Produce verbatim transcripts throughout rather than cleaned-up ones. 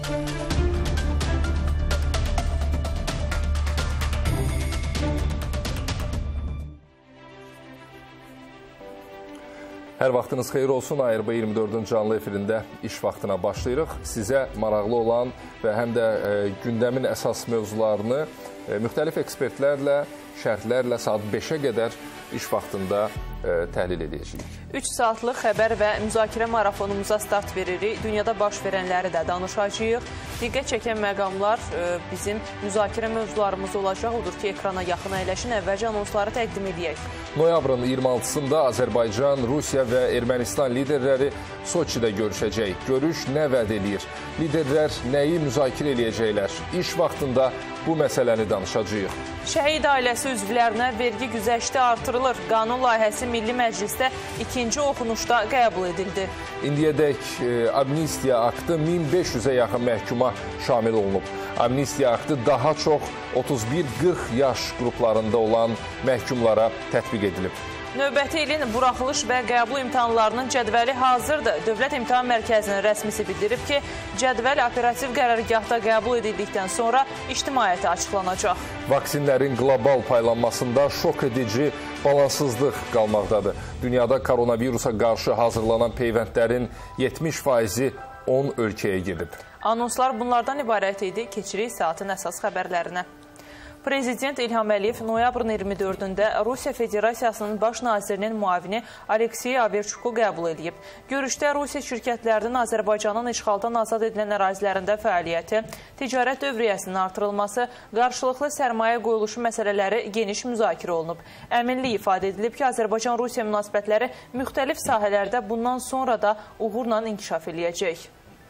Hər vaxtınız xeyir olsun. A R B iyirmi dördün canlı efirində iş vaxtına başlayırıq. Sizə maraqlı olan və həm də e, gündəmin əsas mövzularını e, müxtəlif ekspertlərlə, şərhlərlə saat beşə qədər iş vaxtında e, təhlil edəcəyik. üç saatlıq xəbər və müzakirə marafonumuza start veririk. Dünyada baş verənləri də danışacağıq. Diqqət çəkən məqamlar e, bizim müzakirə mövzularımız olacaq. Odur ki, ekrana yaxın əyləşin, əvvəlcə anonsları təqdim edək. Noyabrın iyirmi altısında Azərbaycan, Rusiya və Ermənistan liderləri Soçidə görüşəcək. Görüş nə vəd edir? Liderlər nəyi müzakirə eləyəcəklər? İş vaxtında bu məsələni danışacağıq. Şəhid ailəsi üzvlərinə vergi güzəşti artırılır. Qanun layihəsi Milli Məclisdə ikinci oxunuşda qəbul edildi. İndiyədək e, amnistiya aktı min beş yüzə yaxın məhkuma şamil olunub. Amnistiya aktı daha çox otuz bir qırx yaş qruplarında olan məhkumlara tətbiq edilib. Növbəti ilin buraxılış və qəbul imtahanlarının cədvəli hazırdır. Dövlət İmtahan Mərkəzinin rəsmisi bildirib ki, cədvəl operativ qərargahda qəbul edildikdən sonra ictimaiyyətə açıqlanacaq. Vaksinlərin qlobal paylanmasında şok edici balansızlıq qalmaqdadır. Dünyada koronavirusa qarşı hazırlanan peyvəndlərin yetmiş faizi on ölkəyə gedib. Anonslar bunlardan ibarət idi. Keçirik saatın əsas xəbərlərinə. Prezident İlham Əliyev noyabrın iyirmi dördündə Rusiya Federasiyasının baş nazirinin müavini Aleksey Averçuku qəbul edib. Görüşdə Rusiya şirkətlərinin Azərbaycanın işğaldan azad edilən ərazilərində fəaliyyəti, ticarət dövriyyəsinin artırılması, qarşılıqlı sərmayə qoyuluşu məsələləri geniş müzakirə olunub. Əminlik ifadə edilib ki, Azərbaycan-Rusiya münasibətləri müxtəlif sahələrdə bundan sonra da uğurla inkişaf eləyəcək.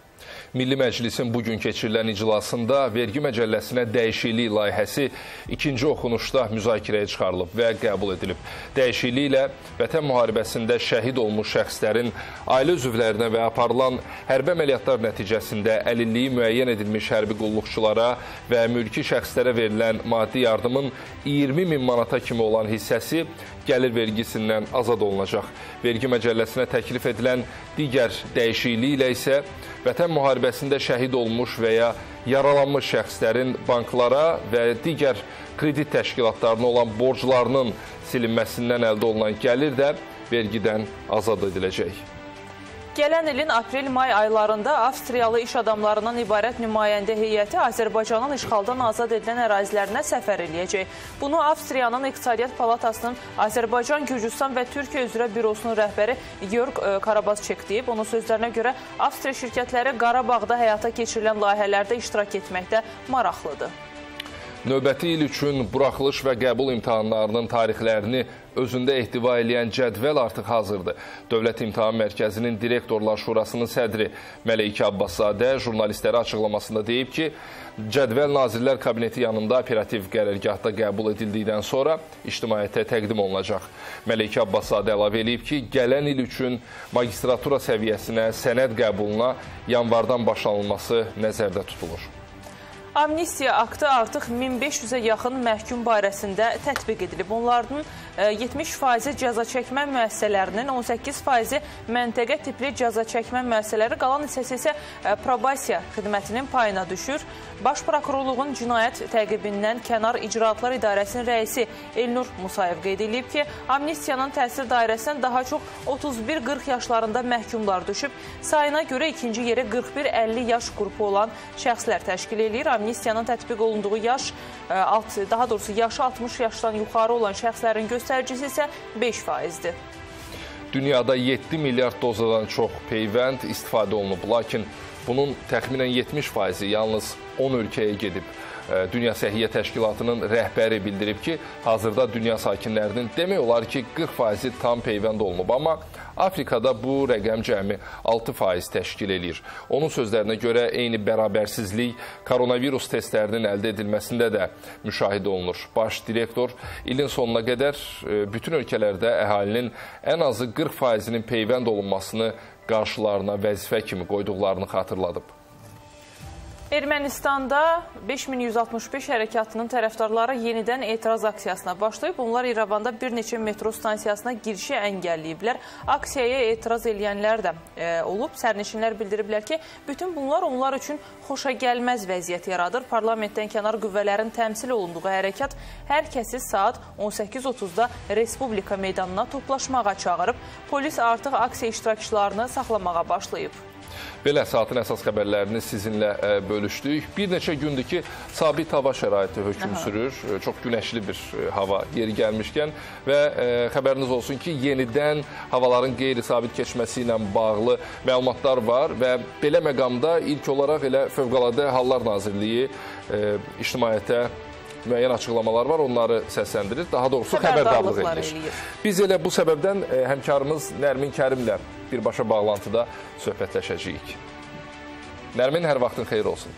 Milli Məclisin bugün keçirilən iclasında vergi məcəlləsinə dəyişiklik layihəsi ikinci oxunuşda müzakirəyə çıxarılıb və qəbul edilib. Dəyişikliklə Vətən müharibəsində şəhid olmuş şəxslərin ailə üzvlərinə və aparılan hərbi əməliyyatlar nəticəsində əlilliyi müəyyən edilmiş hərbi qulluqçulara və mülki şəxslərə verilən maddi yardımın iyirmi min manata kimi olan hissəsi gəlir vergisindən azad olunacaq. Vergi məcəlləsinə təklif edilən digər dəyişikliklə isə Vətən müharibəsində şəhid olmuş və ya yaralanmış şəxslərin banklara və digər kredit təşkilatlarına olan borclarının silinməsindən əldə olunan gəlir də vergidən azad ediləcək. Gələn ilin aprel-may aylarında Avstriyalı iş adamlarından ibarət nümayəndə heyəti Azərbaycanın işğaldan azad edilən ərazilərinə səfər eləyəcək. Bunu Avstriyanın İqtisadiyyat Palatasının Azərbaycan, Gürcüstan və Türkiyə üzrə bürosunun rəhbəri Georg Karabazçek deyib. Onun sözlərinə görə Avstriya şirkətləri Qarabağda həyata keçirilən layihələrdə iştirak etməkdə maraqlıdır. Növbəti il üçün buraxılış və qəbul imtahanlarının tarixlərini özündə ehtiva eləyən cədvəl artıq hazırdır. Dövlət İmtahan Mərkəzinin Direktorlar Şurasının sədri Məleykə Abbaszadə jurnalistlərə açıqlamasında deyib ki, cədvəl Nazirlər Kabineti yanında operativ qərargahda qəbul edildikdən sonra ictimaiyyətə təqdim olunacaq. Məleykə Abbaszadə əlavə eləyib ki, gələn il üçün magistratura səviyyəsinə sənəd qəbuluna yanvardan başlanılması nəzərdə tutulur. Amnistiya aktı artıq min beş yüzə yaxın məhkum barəsində tətbiq edilib. Onların yetmiş faizi cəza çəkmə müəssisələrinin, on səkkiz faizi məntəqə tipli cəza çəkmə müəssisələri, qalan hissəsi isə probasiya xidmətinin payına düşür. Baş prokurorluğun cinayət təqibindən kənar icraatlar idarəsinin rəisi Elnur Musayev qeyd edib ki, amnistiyanın təsir dairəsindən daha çox otuz bir qırx yaşlarında məhkumlar düşüb. Sayına görə ikinci yeri qırx bir əlli yaş qrupu olan şəxslər təşkil edir. Amnistiyanın tətbiq olunduğu yaş, daha doğrusu yaşı altmış yaşdan yuxarı olan şəxslərin göstəricisi isə beş faizdir. Dünyada yeddi milyard dozadan çox peyvənd istifadə olunub, lakin bunun təxminən yetmiş faizi yalnız on ölkəyə gedib. Dünya Səhiyyə Təşkilatının rəhbəri bildirib ki, hazırda dünya sakinlərinin demək olar ki, qırx faizi tam peyvənd olunub, amma Afrikada bu rəqəm cəmi altı faiz təşkil edir. Onun sözlərinə görə eyni bərabərsizlik koronavirus testlərinin əldə edilməsində də müşahidə olunur. Baş direktor ilin sonuna qədər bütün ölkələrdə əhalinin ən azı qırx faizinin peyvənd olunmasını qarşılarına vəzifə kimi qoyduqlarını xatırladıb. Ermənistanda beş min yüz altmış beş hərəkatının tərəfdarları yenidən etiraz aksiyasına başlayıb. Onlar İrəvanda bir neçə metro stansiyasına girişi əngəlləyiblər. Aksiyaya etiraz edənlər də e, olub. Sərnişinlər bildiriblər ki, bütün bunlar onlar üçün xoşa gəlməz vəziyyət yaradır. Parlamentdən kənar qüvvələrin təmsil olunduğu hərəkat hər kəsi saat on səkkiz otuzda Respublika meydanına toplaşmağa çağırıb. Polis artıq aksiya iştirakçılarını saxlamağa başlayıb. Belə saatın əsas xəbərlərini sizinlə ə, bölüşdük. Bir neçə gündür ki, sabit hava şəraiti hökm Aha. sürür. Çox günəşli bir hava yeri gəlmişkən və ə, xəbəriniz olsun ki, yenidən havaların qeyri-sabit keçməsi ilə bağlı məlumatlar var və belə məqamda ilk olaraq elə Fövqəladə Hallar Nazirliyi ə, ictimaiyyətə müəyyən açıqlamalar var, onları səsləndirir, daha doğrusu xəbərdarlıq edilir. Biz elə bu səbəbdən ə, həmkarımız Nərmin Kərimlə birbaşa bağlantıda söhbətləşəcəyik. Nərmin, hər vaxtın xeyir olsun.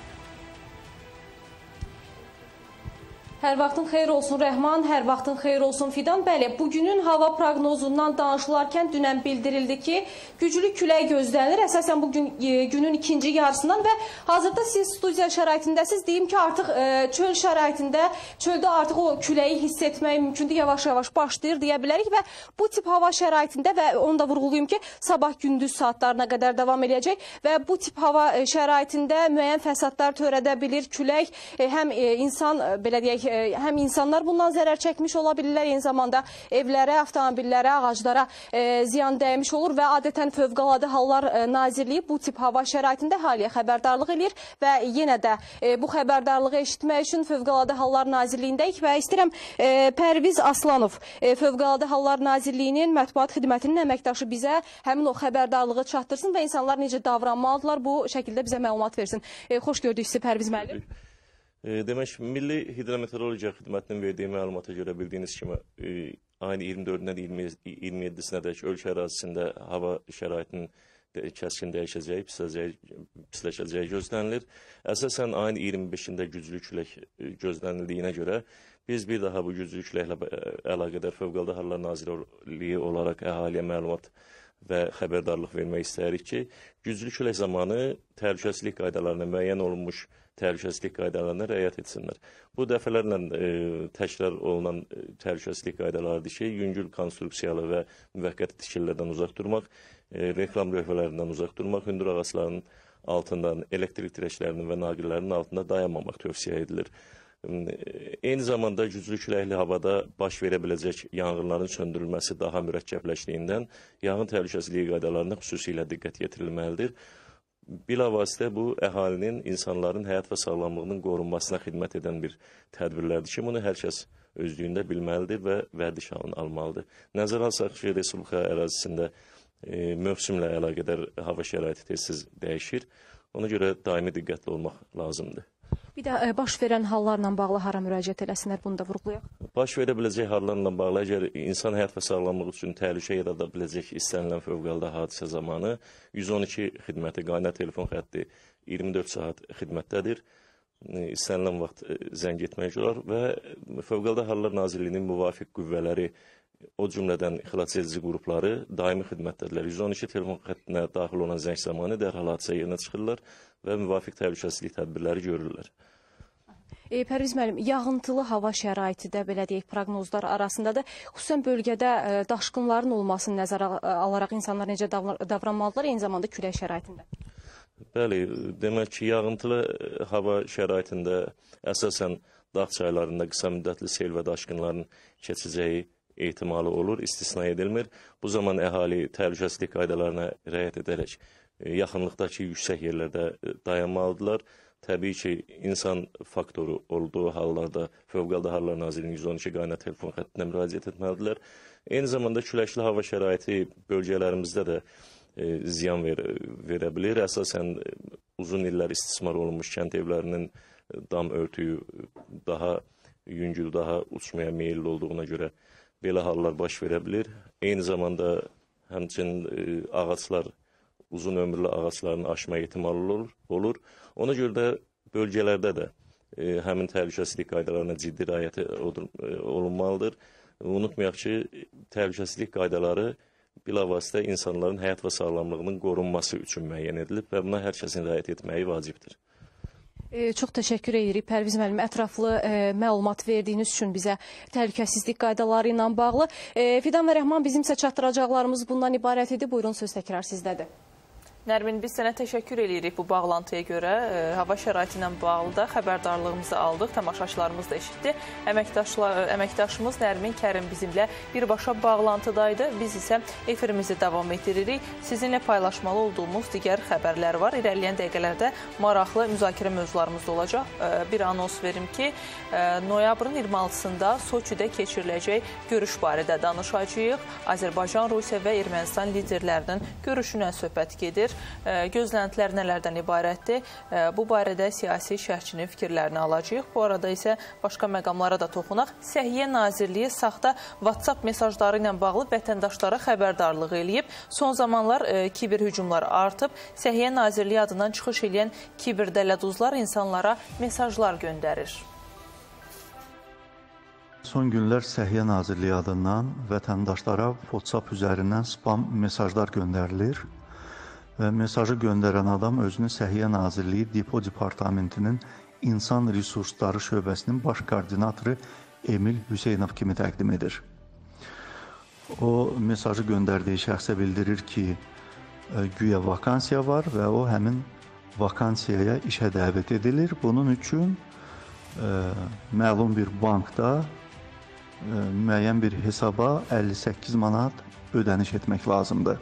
Hər vaxtın xeyir olsun Rəhman, hər vaxtın xeyir olsun Fidan. Bəli, bugünün hava proqnozundan danışılarkən dünən bildirildi ki, güclü külək gözlənilir. Əsasən bugün e, günün ikinci yarısından və hazırda siz studiya şəraitindəsiz. Deyim ki, artıq e, çöl şəraitində, çöldə artıq o küləyi hiss etmək mümkündür, yavaş-yavaş başlayır deyə bilərik və bu tip hava şəraitində və onu da vurğulayım ki, sabah gündüz saatlarına qədər davam edəcək və bu tip hava e, şəraitində müəyyən fəsadlar törədə bilir. Külək e, həm e, insan, e, belə deyək, həm insanlar bundan zərər çəkmiş ola bilirlər, eyni zamanda evlərə, avtomobillərə, ağaclara e, ziyan dəymiş olur və adətən Fövqəladə Hallar e, Nazirliyi bu tip hava şəraitində haliyə xəbərdarlıq edir və yenə də e, bu xəbərdarlığı eşitmək üçün Fövqəladə Hallar Nazirliyindəyik və istəyirəm e, Pərviz Aslanov, e, Fövqəladə Hallar Nazirliyinin mətbuat xidmətinin əməkdaşı bizə həmin o xəbərdarlığı çatdırsın və insanlar necə davranmalıdırlar, bu şəkildə bizə məlumat versin. E, xoş gördük sizi Pərviz müəllim. Demək, Milli Hidrometeorologiya Xidmətinin verdiyi məlumata görə bildiyiniz kimi ayın iyirmi dördündən iyirmi yeddisinə dək ölkə ərazisində hava şəraitinin kəskin dəyişəcəyi, pisləşəcəyi gözlənilir. Əsasən ayın iyirmi beşində güclü külək gözlənildiyinə görə biz bir daha bu güclü küləklə əlaqədar Fövqəladə Hallar Nazirliyi olaraq əhaliyə məlumat və xəbərdarlıq vermək istəyirik ki, güclü külək zamanı təhlükəsizlik qaydalarına müəyyən olunmuş təhlükəsizlik qaydalarına riayət etsinlər. Bu dəfələrlə e, təkrar olunan e, təhlükəsizlik qaydalarıdır ki, yüngül konstruksiyalı və müvəqqəti tikililərdən uzaq durmaq, e, reklam lövhələrindən uzaq durmaq, hündür ağacların altından, elektrik dirəklərinin və naqillərinin altında dayanmamaq tövsiyə edilir. Eyni zamanda güclü küləkli havada baş verə biləcək yanğınların söndürülməsi daha mürəkkəbləşdiyindən yanğın təhlükəsizliyi qaydalarına xüsusilə diqqət yetirilməlidir. Bilavasitə bu əhalinin, insanların həyat və sağlamlığının qorunmasına xidmət edən bir tədbirlərdir ki, bunu hər kəs özlüyündə bilməlidir və vərdiş almalıdır. Nəzərə alsaq ki, Respublika ərazisində e, mövsümlə əlaqədar hava şəraiti tez-tez dəyişir. Ona görə daimi diqqətli olmaq lazımdır. Bir də e, baş verən hallarla bağlı hara müraciət eləsinlər, bunu da vurğulayaq. Baş verə biləcək hallarla bağlı, əgər insan həyat və sağlamlıq üçün təhlükə yarada biləcək istənilən fövqəladə hadisə zamanı yüz on iki xidməti, qaynar telefon xətti iyirmi dörd saat xidmətdədir. İstənilən vaxt zəng etmək olar və Fövqəladə Hallar Nazirliyinin müvafiq qüvvələri, o cümlədən xilas edici qrupları daimi xidmətdədirlər. yüz on iki telefon xəttinə daxil olan zəng zamanı dərhal hadisə yerinə çıxırlar və müvafiq təhlükəsizlik tədbirləri görürlər. E, Pərviz müəllim, yağıntılı hava şəraiti də belə deyək proqnozlar arasındadır. Xüsusən bölgədə e, daşqınların olmasını nəzərə alaraq insanlar necə davranmalıdırlar, eyni zamanda külək şəraitində? Bəli, demək ki, yağıntılı hava şəraitində əsasən dağ çaylarında qısa müddətli sel və daşqınların keçəcəyi ehtimalı olur, istisna edilmir. Bu zaman əhali təhlükəsizlik qaydalarına riayət edərək yaxınlıqdakı yüksək yerlərdə dayanmalıdırlar. Təbii ki, insan faktoru olduğu hallarda Fövqəladə Hallar Nazirliyinin yüz on iki qaynar telefon xəttinə müraciət etməlidirlər. Eyni zamanda küləkli hava şəraiti bölgələrimizdə də e, ziyan ver, verə bilir. Əsasən uzun illər istismar olunmuş kənd evlərinin dam örtüyü daha yüngül, daha uçmaya meyilli olduğuna görə belə hallar baş verə bilir. Eyni zamanda həmçinin e, ağaçlar, uzun ömürlü ağaçların aşma ehtimalı olur. olur. Ona görə də bölgələrdə də e, həmin təhlükəsizlik qaydalarına ciddi riayət olunmalıdır. Unutmayaq ki, təhlükəsizlik qaydaları bilavasitə insanların həyat və sağlamlığının qorunması üçün müəyyən edilib və buna hər kəsin riayət etməyi vacibdir. E, çox təşəkkür edirik Pərviz müəllim, ətraflı e, məlumat verdiyiniz üçün bizə təhlükəsizlik qaydaları ilə bağlı. E, Fidan və Rəhman, bizimsə çatdıracaqlarımız bundan ibarət idi. Buyurun, söz təkrar sizdədir. Nərmin, biz sənə təşəkkür edirik bu bağlantıya görə. E, hava şəraiti ilə bağlı da xəbərdarlığımızı aldıq, tamaşaçılarımız da eşitdi. Əməkdaşımız Nərmin Kərim bizimlə birbaşa bağlantıdaydı. Biz isə efirimizi davam etdiririk. Sizinlə paylaşmalı olduğumuz digər xəbərlər var. İrəliyən dəqiqələrdə maraqlı müzakirə mövzularımız da olacaq. E, bir anons verim ki, e, noyabrın iyirmi altısında Soçidə keçiriləcək görüş barədə danışacağıq. Azərbaycan, Rusiya və Ermənistan liderlərinin görüşündən söhbət gedir. Gözləntilər nələrdən ibarətdir? Bu barədə siyasi şərhçinin fikirlərini alacağıq. Bu arada isə başqa məqamlara da toxunaq. Səhiyyə Nazirliyi saxta WhatsApp mesajları ilə bağlı vətəndaşlara xəbərdarlıq eləyib. Son zamanlar kiber hücumlar artıb. Səhiyyə Nazirliyi adından çıxış edən kiber dələduzlar insanlara mesajlar göndərir. Son günlər Səhiyyə Nazirliyi adından vətəndaşlara WhatsApp üzərindən spam mesajlar göndərilir. Və mesajı göndərən adam özünü Səhiyyə Nazirliyi Depo Departamentinin İnsan Resursları Şöbəsinin baş koordinatoru Emil Hüseynov kimi təqdim edir. O, mesajı göndərdiyi şəxsə bildirir ki, güya vakansiya var və o həmin vakansiyaya işə dəvət edilir. Bunun üçün ə, məlum bir bankda ə, müəyyən bir hesaba əlli səkkiz manat ödəniş etmək lazımdır.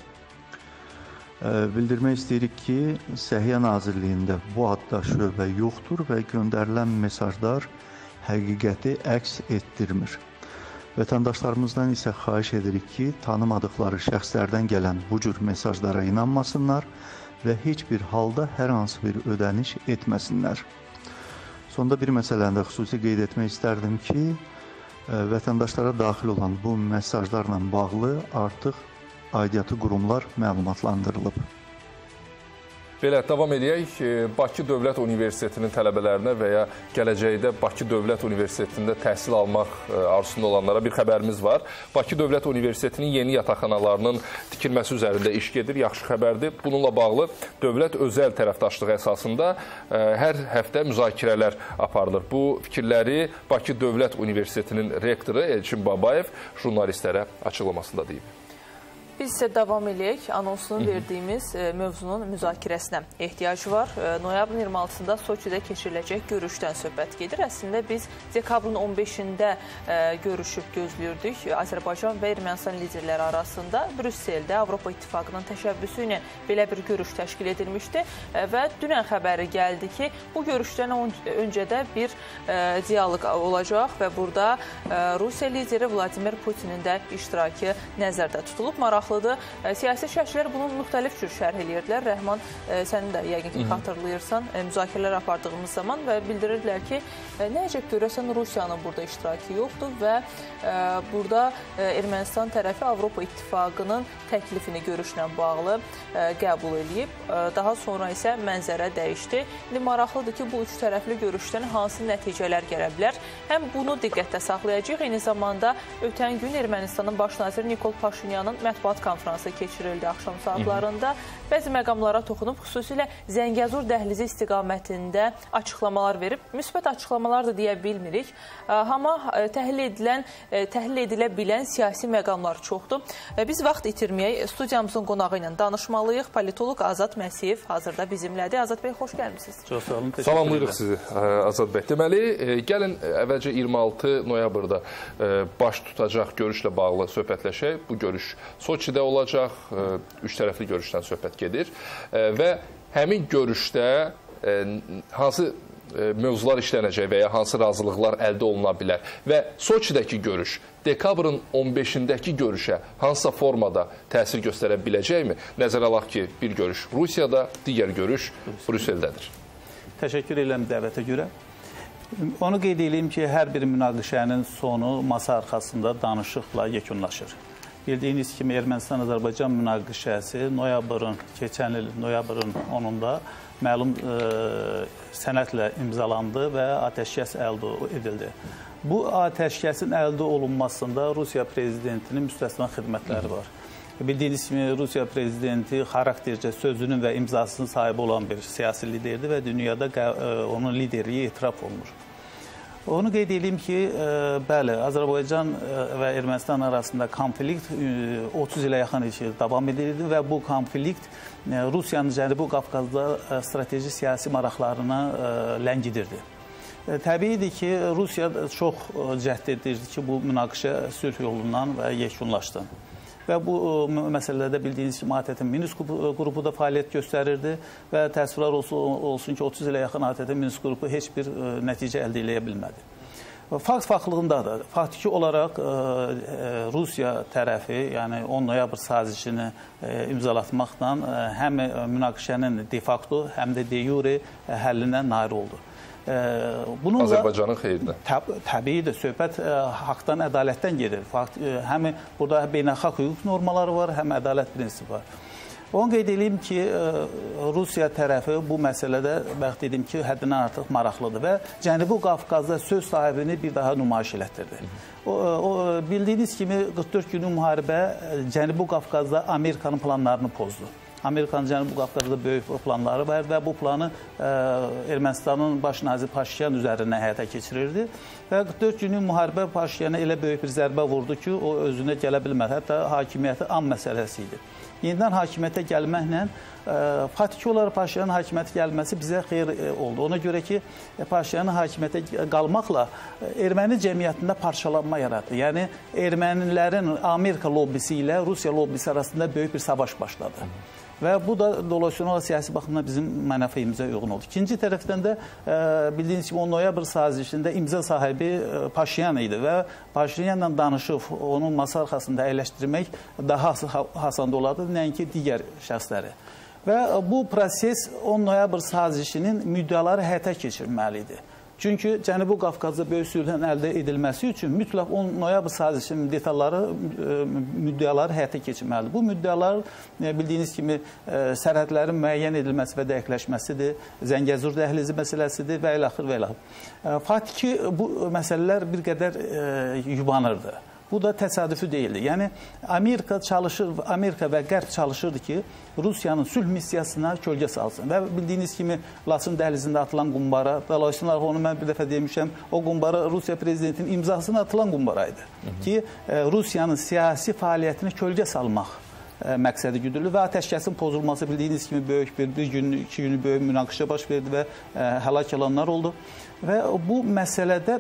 Bildirmək istəyirik ki, Səhiyyə Nazirliyində bu adda şöbə yoxdur və göndərilən mesajlar həqiqəti əks etdirmir. Vətəndaşlarımızdan isə xahiş edirik ki, tanımadıqları şəxslərdən gələn bu cür mesajlara inanmasınlar və heç bir halda hər hansı bir ödəniş etməsinlər. Sonda bir məsələni də xüsusi qeyd etmək istərdim ki, vətəndaşlara daxil olan bu mesajlarla bağlı artıq aidiyyatı qurumlar məlumatlandırılıb. Belə, davam edək. Bakı Dövlət Universitetinin tələbələrinə və ya gələcəkdə Bakı Dövlət Universitetində təhsil almaq arzusunda olanlara bir xəbərimiz var. Bakı Dövlət Universitetinin yeni yataqxanalarının tikilməsi üzərində iş gedir. Yaxşı xəbərdir. Bununla bağlı dövlət-özəl tərəfdaşlığı əsasında hər həftə müzakirələr aparılır. Bu fikirləri Bakı Dövlət Universitetinin rektoru Elçin Babayev jurnalistlərə açıqlamasında deyib. Biz isə davam edək. Anonsunu verdiyimiz mövzunun müzakirəsinə ehtiyac var. Noyabrın iyirmi altısında Soçidə keçiriləcək görüşdən söhbət gedir. Əslində biz dekabrın on beşində görüşüb gözlüyürdük. Azərbaycan və Ermənistan liderləri arasında Brüsseldə Avropa İttifaqının təşəbbüsü ilə belə bir görüş təşkil edilmişdi və dünən xəbəri gəldi ki, bu görüşdən öncə də bir dialoq olacaq və burada Rusiya lideri Vladimir Putinin də iştirakı nəzərdə tutulub. Maraq Siyasi şərhçilər bunun müxtəlif cür şərh edirdilər. Rəhman, sənin də yəqin ki, xatırlayırsan, müzakirələr apardığımız zaman və bildirirdilər ki, nəyəcək görəsən Rusiyanın burada iştirakı yoxdur və burada Ermənistan tərəfi Avropa İttifaqının təklifini görüşlə bağlı qəbul edib. Daha sonra isə mənzərə dəyişdi. İndi maraqlıdır ki, bu üç tərəfli görüşdən hansı nəticələr gələ bilər? Həm bunu diqqətdə saxlayacaq, eyni zamanda ötən gün Ermənistanın baş naziri Nikol Paşinyanın mətbuat konfransı keçirildi axşam saatlarında. Bəzi məqamlara toxunub, xüsusilə Zəngəzur dəhlizi istiqamətində açıqlamalar verib. Müsbət açıqlamalar da deyə bilmirik. Amma təhlil edilən, təhlil edilə bilən siyasi məqamlar çoxdur. Biz vaxt itirməyək, studiyamızın qonağı ilə danışmalıyıq. Politolog Azad Məsiyev hazırda bizimlədir. Azad bəy, xoş gəlmişsiniz. Çox sağ olun. Salamlayırıq sizi, Azad bəy. Deməli, gəlin əvvəlcə iyirmi altı noyabrda baş tutacaq görüşlə bağlı söhbətləşək. Bu görüş Soçidə olacaq, üç tərəfli görüşdən söhbət gedir və həmin görüşdə hansı mövzular işlənəcək və ya hansı razılıqlar əldə oluna bilər və Soçidəki görüş dekabrın on beşindəki görüşə hansısa formada təsir göstərə biləcəkmi? Nəzərə alaq ki, bir görüş Rusiyada, digər görüş Brüsseldədir. Təşəkkür edirəm dəvətə görə. Onu qeyd edeyim ki, hər bir münaqişənin sonu masa arxasında danışıqla yekunlaşır. Bildiyiniz kimi Ermənistan-Azərbaycan münaqişəsi noyabrın, keçən il noyabrın onunda məlum e, sənədlə imzalandı və atəşkəs əldə edildi. Bu atəşkəsin əldə olunmasında Rusiya prezidentinin müstəsna xidmətləri var. Bildiyiniz kimi Rusiya prezidenti xaraktercə sözünün və imzasının sahibi olan bir siyasi liderdir və dünyada onun liderliyi etiraf olunur. Onu qeyd edeyim ki, bəli, Azərbaycan və Ermənistan arasında konflikt otuz ilə yaxın ilki davam edirdi və bu konflikt Rusiyanın Cənubi Qafqazda strateji siyasi maraqlarını ləngidirdi. Təbiidir ki, Rusiya çox cəhd edirdi ki, bu münaqişə sülh yolundan və yekunlaşsın. Və bu məsələlərdə bildiyiniz kimi A T T Minsk qrupu da fəaliyyət göstərirdi və təəssüflər olsun ki, otuz ilə yaxın A T T Minsk qrupu heç bir nəticə əldə edə bilmədi. Fakt faktlıqındadır. Faktiki olaraq Rusiya tərəfi, yəni on noyabr sazişini imzalatmaqla həm münaqişənin de facto, həm də de jure həllinə nail oldu. Bununla, Azərbaycanın xeyrinə. Təb təbiidir, söhbət ə, haqdan, ədalətdən gedir. Fakt, ə, həm burada beynəlxalq hüquq normaları var, həm ədalət prinsipi var. Onu qeyd edeyim ki, ə, Rusiya tərəfi bu məsələdə, bəxt dedim ki, həddindən artıq maraqlıdır və Cənubi Qafqazda söz sahibini bir daha nümayiş elətdirdi. O, o, bildiyiniz kimi qırx dörd günlük müharibə Cənubi Qafqazda Amerikanın planlarını pozdu. Amerikanın Cənubi Qafqazda böyük planları var və bu planı ə, Ermənistanın baş naziri Paşinyan üzərindən həyata keçirirdi. Və qırx dörd günlük müharibə Paşinyana elə böyük bir zərbə vurdu ki, o özünə gələ bilmədi. Hətta hakimiyyəti an məsələsi idi. Yenidən hakimiyyətə gəlməklə ə, faktiki olaraq Paşinyanın hakimiyyətə gəlməsi bizə xeyir oldu. Ona görə ki, Paşinyanın hakimiyyətə qalmaqla erməni cəmiyyətində parçalanma yaratdı. Yəni, ermənilərin Amerika lobbisi ilə Rusiya lobbisi arasında böyük bir savaş başladı. Və bu da dolayısıyla siyasi baxımdan bizim mənafeyimizə uyğun oldu. İkinci tərəfdən də e, bildiyiniz kimi on noyabr sazişində imza sahibi e, Paşinyan idi və Paşinyanla danışıb onun masa arxasında əyləşdirmək daha hasanda olardı, nəinki digər şəxsləri. Və bu proses on noyabr sazişinin müddəaları həyata keçirməli idi. Çünki Cənubi Qafqazda böyük sülhün əldə edilməsi üçün mütləq on noyabr sazişinin detalları, müddəaları həyata keçirməlidir. Bu müddəalar bildiyiniz kimi sərhədlərin müəyyən edilməsi və dəqiqləşməsidir, Zəngəzur dəhlizi məsələsidir və ilaxır və ilaxır. Faktiki bu məsələlər bir qədər yubanırdı. Bu da təsadüfi deyildi. Yəni, Amerika çalışır, Amerika və Qərb çalışırdı ki, Rusiyanın sülh missiyasına kölgə salsın. Və bildiyiniz kimi, Laçın dəhlizində atılan qumbara, dolayısıyla onu mən bir dəfə demişəm, o qumbara Rusiya prezidentinin imzasına atılan qumbaraydı. Hı -hı. Ki, Rusiyanın siyasi fəaliyyətini kölgə salmaq məqsədi güdülür və ateşkəsin pozulması bildiyiniz kimi böyük bir, bir gün, iki günü böyük münaqişə baş verdi və həlak olanlar oldu. Və bu məsələdə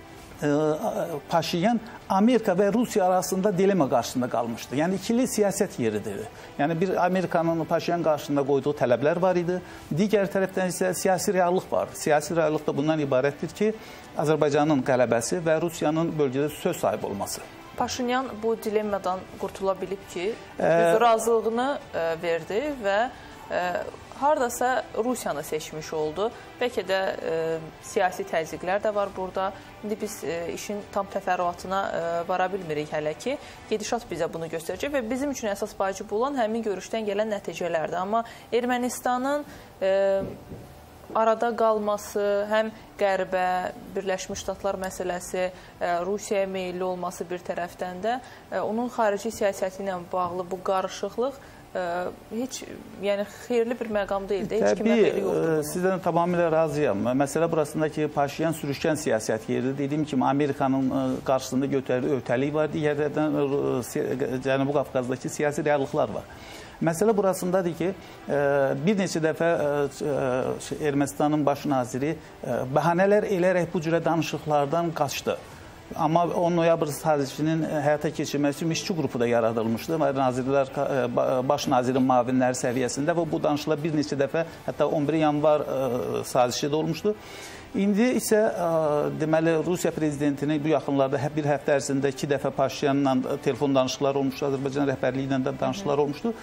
Paşinyan Amerika və Rusiya arasında dilema qarşısında qalmışdı. Yəni, ikili siyasət yeridir. Yəni, bir Amerikanın Paşinyan qarşısında qoyduğu tələblər var idi. Digər tərəfdən isə siyasi reallıq var. Siyasi reallıq da bundan ibarətdir ki, Azərbaycanın qələbəsi və Rusiyanın bölgədə söz sahibi olması. Paşinyan bu dilemmadan qurtula bilib ki, öz razılığını verdi və hardasa Rusiyanı seçmiş oldu. Bəlkə də e, siyasi təzyiqlər də var burada. İndi biz e, işin tam təfərrüatına e, vara bilmirik hələ ki. Gedişat bizə bunu göstərəcək və bizim üçün əsas vacib olan həmin görüşdən gələn nəticələrdir. Amma Ermənistanın e, arada qalması, həm Qərbə, Birləşmiş Ştatlar məsələsi, e, Rusiyaya meyilli olması bir tərəfdən də e, onun xarici siyasəti ilə bağlı bu qarışıqlıq heç yəni xeyirli bir məqam deyildi. Heç kimə xeyri yoxdur. Sizdən tamamilə razıyam. Məsələ burasında ki, Paşinyan sürüşkən siyasət yeridir. Dediyim kimi, Amerikanın qarşısında götürdüyü öhdəlik var. Digərlərdən Cənubi Qafqazdakı siyasi reallıqlar var. Məsələ burasındadır ki, bir neçə dəfə Ermənistanın baş naziri bəhanələr elərək bu cürə danışıqlardan qaçdı. Amma on noyabr sazişinin həyata keçirməsi üçün işçi qrupu da yaradılmışdı və nazirlər, baş nazirin mavinləri səviyyəsində və bu danışıqlar bir neçə dəfə, hətta on bir yanvar sazişi də olmuşdu. İndi isə deməli Rusiya prezidentinin bu yaxınlarda bir həftə ərzində iki dəfə Paşinyanla telefon danışıqları olmuşdu, Azərbaycan rəhbərliyi ilə də danışıqlar olmuşdu.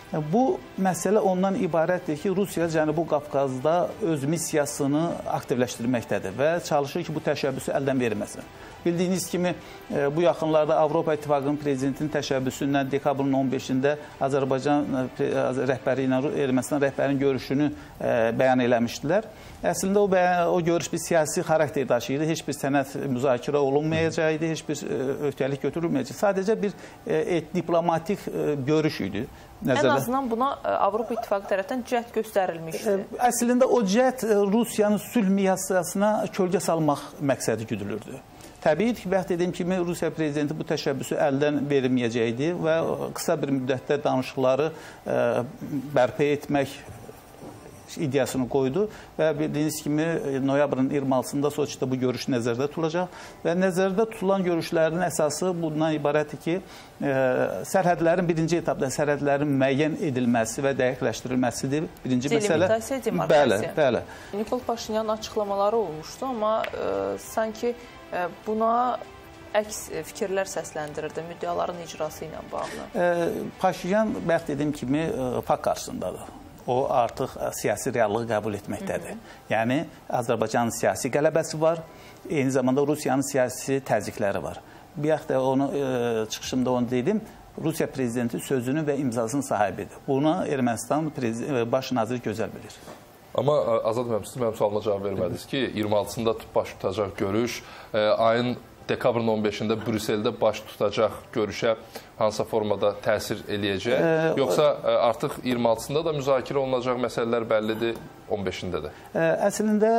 Bu məsələ ondan ibarətdir ki, Rusiya Cənubi Qafqazda öz missiyasını aktivləşdirməkdədir və çalışır ki, bu təşəbbüsü əldən verməsin. Bildiyiniz kimi, bu yaxınlarda Avropa İttifaqının prezidentinin təşəbbüsündən dekabrın on beşində Azərbaycan rəhbəri ilə Ermənistan rəhbərinin görüşünü bəyan eləmişdilər. Əslində o, o görüş bir siyasi xarakter daşıyırdı. Heç bir sənəd müzakirə olunmayacaqdı, heç bir öhdəlik götürülməyəcək. Sadəcə bir e, diplomatik e, görüş idi. Nəzərdə. Ən azından buna Avropa İttifaqı tərəfdən cəhd göstərilmişdi. Əslində o cəhd Rusiyanın sülh miqyasına kölgə salmaq məqsədi güdülürdü. Təbii ki, bəxt dediyim kimi, Rusiya prezidenti bu təşəbbüsü əldən verilməyəcəkdi və qısa bir müddətdə danışıqları e, bərpa etmək ideyasını qoydu və bildiyiniz kimi noyabrın iyirmi altısında Soçidə bu görüş nəzərdə tutulacaq və nəzərdə tutulan görüşlərin əsası bundan ibarətdir ki, e, sərhədlərin birinci etapda sərhədlərin müəyyən edilməsi və dəqiqləşdirilməsidir. Birinci məsələ. Delimitasiya, demarkasiya. Bəli, bəli. Nikol Paşinyanın açıqlamaları olmuşdu, amma e, sanki e, buna əks fikirlər səsləndirirdi müddəaların icrası ilə bağlı. E, Paşinyan bəxt dediyim kimi e, fakt qarşısındadır. O artıq siyasi reallığı qəbul etməkdədir. Hı -hı. Yəni, Azərbaycanın siyasi qələbəsi var, eyni zamanda Rusiyanın siyasi təzyiqləri var. Bir yaxud da onu, e, çıxışımda onu dedim, Rusiya prezidenti sözünün və imzasının sahibidir. Buna Ermənistan baş naziri gözəl bilir. Amma Azad müəllim, siz mənim sualıma cavab vermədiniz ki, iyirmi altısında baş tutacaq görüş, e, ayın dekabrın on beşində Brüsseldə baş tutacaq görüşə hansısa formada təsir eləyəcək? E, Yoxsa e, artıq iyirmi altısında da müzakirə olunacaq məsələlər bəllidir, on beşində də? E, əslində,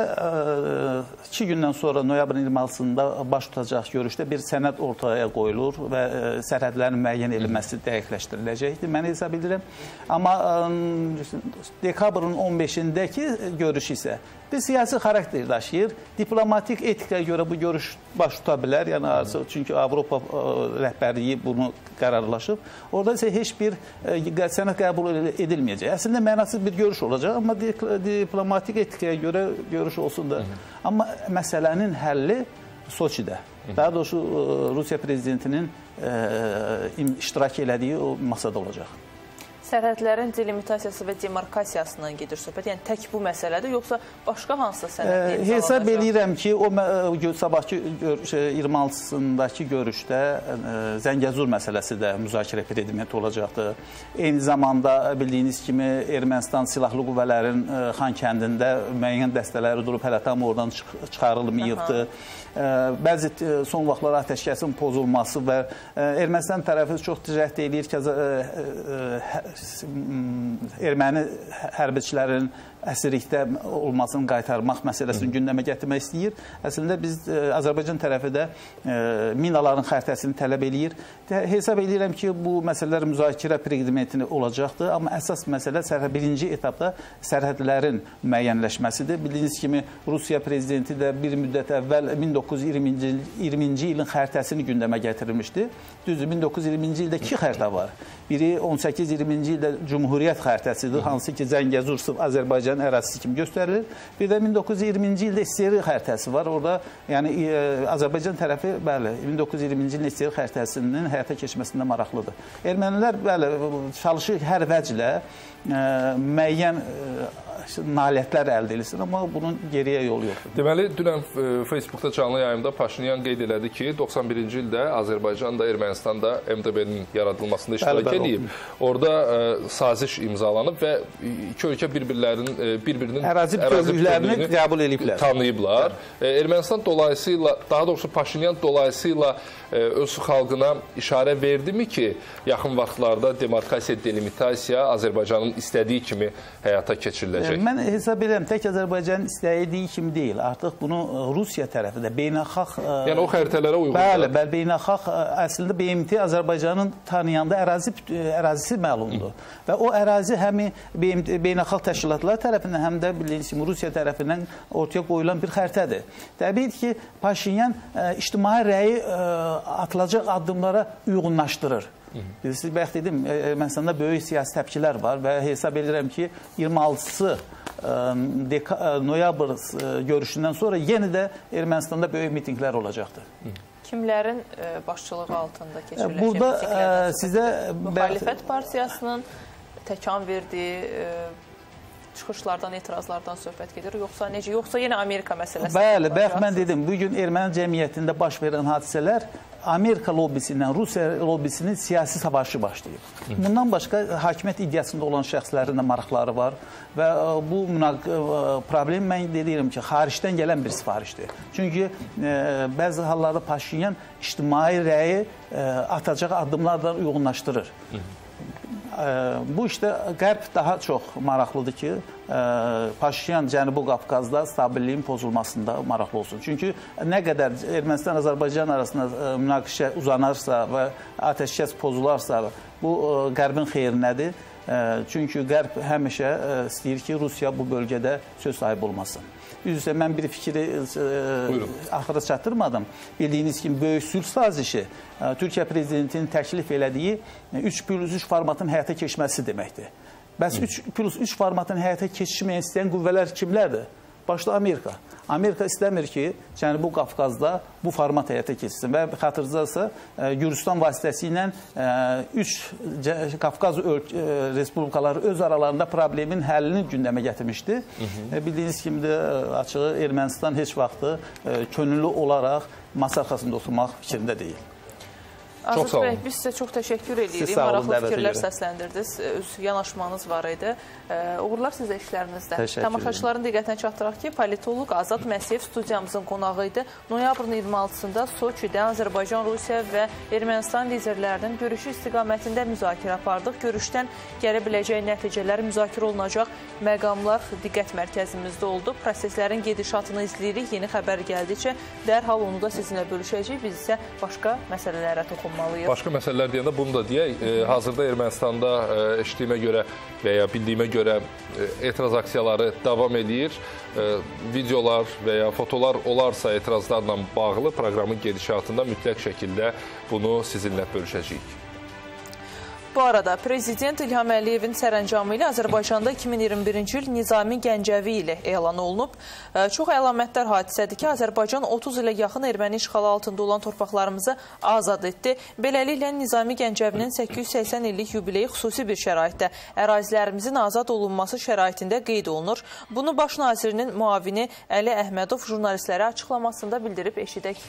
e, iki gündən sonra noyabrın iyirmi altısında baş tutacaq görüşdə bir sənəd ortaya qoyulur və e, sərhədlərin müəyyən edilməsi dəqiqləşdiriləcəkdir. Mən hesab edirəm. Amma e, dekabrın on beşindəki görüş isə bir siyasi xarakter daşıyır. Diplomatik etikaya görə bu görüş baş tuta bilər. Yəni, artıq, çünki Avropa e, rəhbərliyi bunu qərarlaşıb. Orada isə heç bir e, sənəd qəbul edilməyəcək. Əslində, mənasız bir görüş olacaq, amma diplomatik etikaya görə görüş olsun da. Hı -hı. Amma məsələnin həlli Soçidə. Hı -hı. Daha doğrusu Rusiya prezidentinin e, iştirak elədiyi o masada olacaq. Sərhədlərin delimitasiyası və demarkasiyasından gedir söhbət. Yəni, tək bu məsələdir, yoxsa başqa hansısa sənəd imzalanacaq? Hesab edirəm ki, o sabahki iyirmi altısındakı görüşdə Zəngəzur məsələsi də müzakirə predmeti olacaqdır. Eyni zamanda bildiyiniz kimi Ermənistan silahlı qüvvələrin Xan kəndində müəyyən dəstələri durub hələ tam oradan çıxarılmayıbdır. Bəzi son vaxtlar atəşkəsin pozulması və Ermənistan tərəfi çox cəhd edir ki, erməni hərbiçilərin əsirlikdə olmasını qaytarmaq məsələsini gündəmə gətirmək istəyir. Əslində, biz Azərbaycan tərəfi də minaların xəritəsini tələb eləyir. Hesab edirəm ki, bu məsələlər müzakirə predmetini olacaqdır, amma əsas məsələ birinci etapda sərhədlərin müəyyənləşməsidir. Bildiyiniz kimi, Rusiya prezidenti də bir müddət əvvəl min doqquz yüz iyirminci ilin xəritəsini gündəmə gətirilmişdi. Düzdür, min doqquz yüz iyirminci ildə iki xəritə var. Biri on səkkiz iyirminci ildə Cumhuriyyət xəritəsidir, hansı ki, Zəngəzur əzərbaycan ərazisi kimi göstərilir. Bir də min doqquz yüz iyirminci ildə S S R xəritəsi var. Orada, yəni Azərbaycan tərəfi, bəli, min doqquz yüz iyirminci ilin S S R xəritəsinin həyata keçməsində maraqlıdır. Ermənilər, bəli, çalışır hər vəclə müəyyən nailiyyətlər əldə edilsin, amma bunun geriyə yolu yoxdur. Deməli, dünən Facebookda canlı yayımda Paşinyan qeyd elədi ki, doxsan birinci ildə Azərbaycan da, Ermənistan da M D B-nin yaradılmasında iştirak edib. Orada saziş imzalanıb və iki ölkə bir-birlərinin bir-birinin ərazi bütövlüklərini qəbul ediblər. Tanıyıblar. Ermənistan dolayısıyla, daha doğrusu Paşinyan dolayısıyla öz xalqına işarə verdimi ki, yaxın vaxtlarda demarkasiya, delimitasiya Azərbaycanın istədiyi kimi həyata keçiriləcək? Mən hesab edirəm, tək Azərbaycanın istədiyi kimi deyil. Artıq bunu Rusiya tərəfi də beynəlxalq... Yəni, o xəritələrə uyğundur. Bəli, bəli, beynəlxalq, əslində B M T Azərbaycanın tanıyanda ərazi, ərazisi məlumdur. Və o ərazi həm beynəlxalq təşkilatlar tərəfindən, həm də bildiyiniz kimi Rusiya tərəfindən ortaya qoyulan bir xəritədir. Təbii ki, Paşinyan ictimai rəyi atılacaq addımlara uyğunlaşdırır. Siz bəxt dedim, Ermənistanda böyük siyasi təpkilər var və hesab edirəm ki, iyirmi altısı noyabr görüşündən sonra yenə də Ermənistanda böyük mitinglər olacaqdır. Kimlərin başçılığı altında keçiriləcək mitinglərdən? Burada sizə... Müxalifət partiyasının təkan verdiyi e, çıxışlardan, etirazlardan söhbət gedir, yoxsa necə? Yoxsa yenə Amerika məsələsi? Bəli, bəx mən dedim, bugün erməni cəmiyyətində baş verən hadisələr Amerika lobbisindən, Rusiya lobbisinin siyasi savaşı başlayıb. Bundan başqa hakimiyyət iddiasında olan şəxslərin də maraqları var və bu problem mən deyirəm ki, xaricdən gələn bir sifarişdir. Çünki e, bəzi hallarda Paşinyan ictimai rəyi e, atacaq addımlarla uyğunlaşdırır. Bu işdə Qərb daha çox maraqlıdır ki, Paşinyan Cənubi Qafqazda stabilliyin pozulmasında maraqlı olsun. Çünki nə qədər Ermənistan-Azərbaycan arasında münaqişə uzanarsa və ateşkəs pozularsa, bu Qərbin xeyrinədir. Çünki Qərb həmişə istəyir ki, Rusiya bu bölgədə söz sahibi olmasın. Üzrə mən bir fikri axıra çatdırmadım. Bildiyiniz kimi böyük sülh sazişi Türkiyə prezidentinin təklif elədiyi üç plus üç formatın həyata keçməsi deməkdir. Bəs üç plus üç formatın həyata keçirməyə istəyən qüvvələr kimlərdir? Başda Amerika. Amerika istəmir ki, Cənubi Qafqazda bu format həyata keçsin və xatırınızda Gürcistan vasitəsilə üç Qafqaz respublikaları öz aralarında problemin həllini gündəmə gətirmişdi. Bildiyiniz kimi də açığı Ermənistan heç vaxtı könüllü olaraq masa arxasında oturmaq fikrində deyil. Azad bəy, biz sizə çox təşəkkür edirik. Maraqlı fikirlər səsləndirdiniz. Öz yanaşmanız var idi. Uğurlar sizə işlərinizdə. Tamaşaçıların diqqətinə çatdıraq ki, politoloq Azad Məsiyev studiyamızın qonağı idi. Noyabrın iyirmi altısında Soçidə Azərbaycan, Rusiya və Ermənistan liderlərinin görüşü istiqamətində müzakirə apardıq. Görüşdən gələ biləcək nəticələr müzakirə olunacaq məqamlar diqqət mərkəzimizdə oldu. Proseslərin gedişatını izləyirik. Yeni xəbər gəldikcə dərhal onu da sizinlə bölüşəcəyik. Biz isə başqa məsələlərə toxunmalıyıq. Başqa məsələlər deyəndə bunu da deyək. Hazırda Ermənistanda eşitdiyimə görə və ya bildiyimə görə etiraz aksiyaları davam edir. Videolar və ya fotolar olarsa etirazlarla bağlı proqramın gedişatında mütləq şəkildə bunu sizinlə bölüşəcəyik. Bu arada Prezident İlham Əliyevin sərəncamı ilə Azərbaycanda iki min iyirmi birinci il Nizami Gəncəvi ilə elan olunub. Çox əlamətdar hadisədir ki, Azərbaycan otuz ilə yaxın erməni işğalı altında olan torpaqlarımızı azad etdi. Beləliklə Nizami Gəncəvinin səkkiz yüz səksən illik yubileyi xüsusi bir şəraitdə ərazilərimizin azad olunması şəraitində qeyd olunur. Bunu Baş Nazirinin müavini Əli Əhmədov jurnalistlərə açıqlamasında bildirib, eşidək.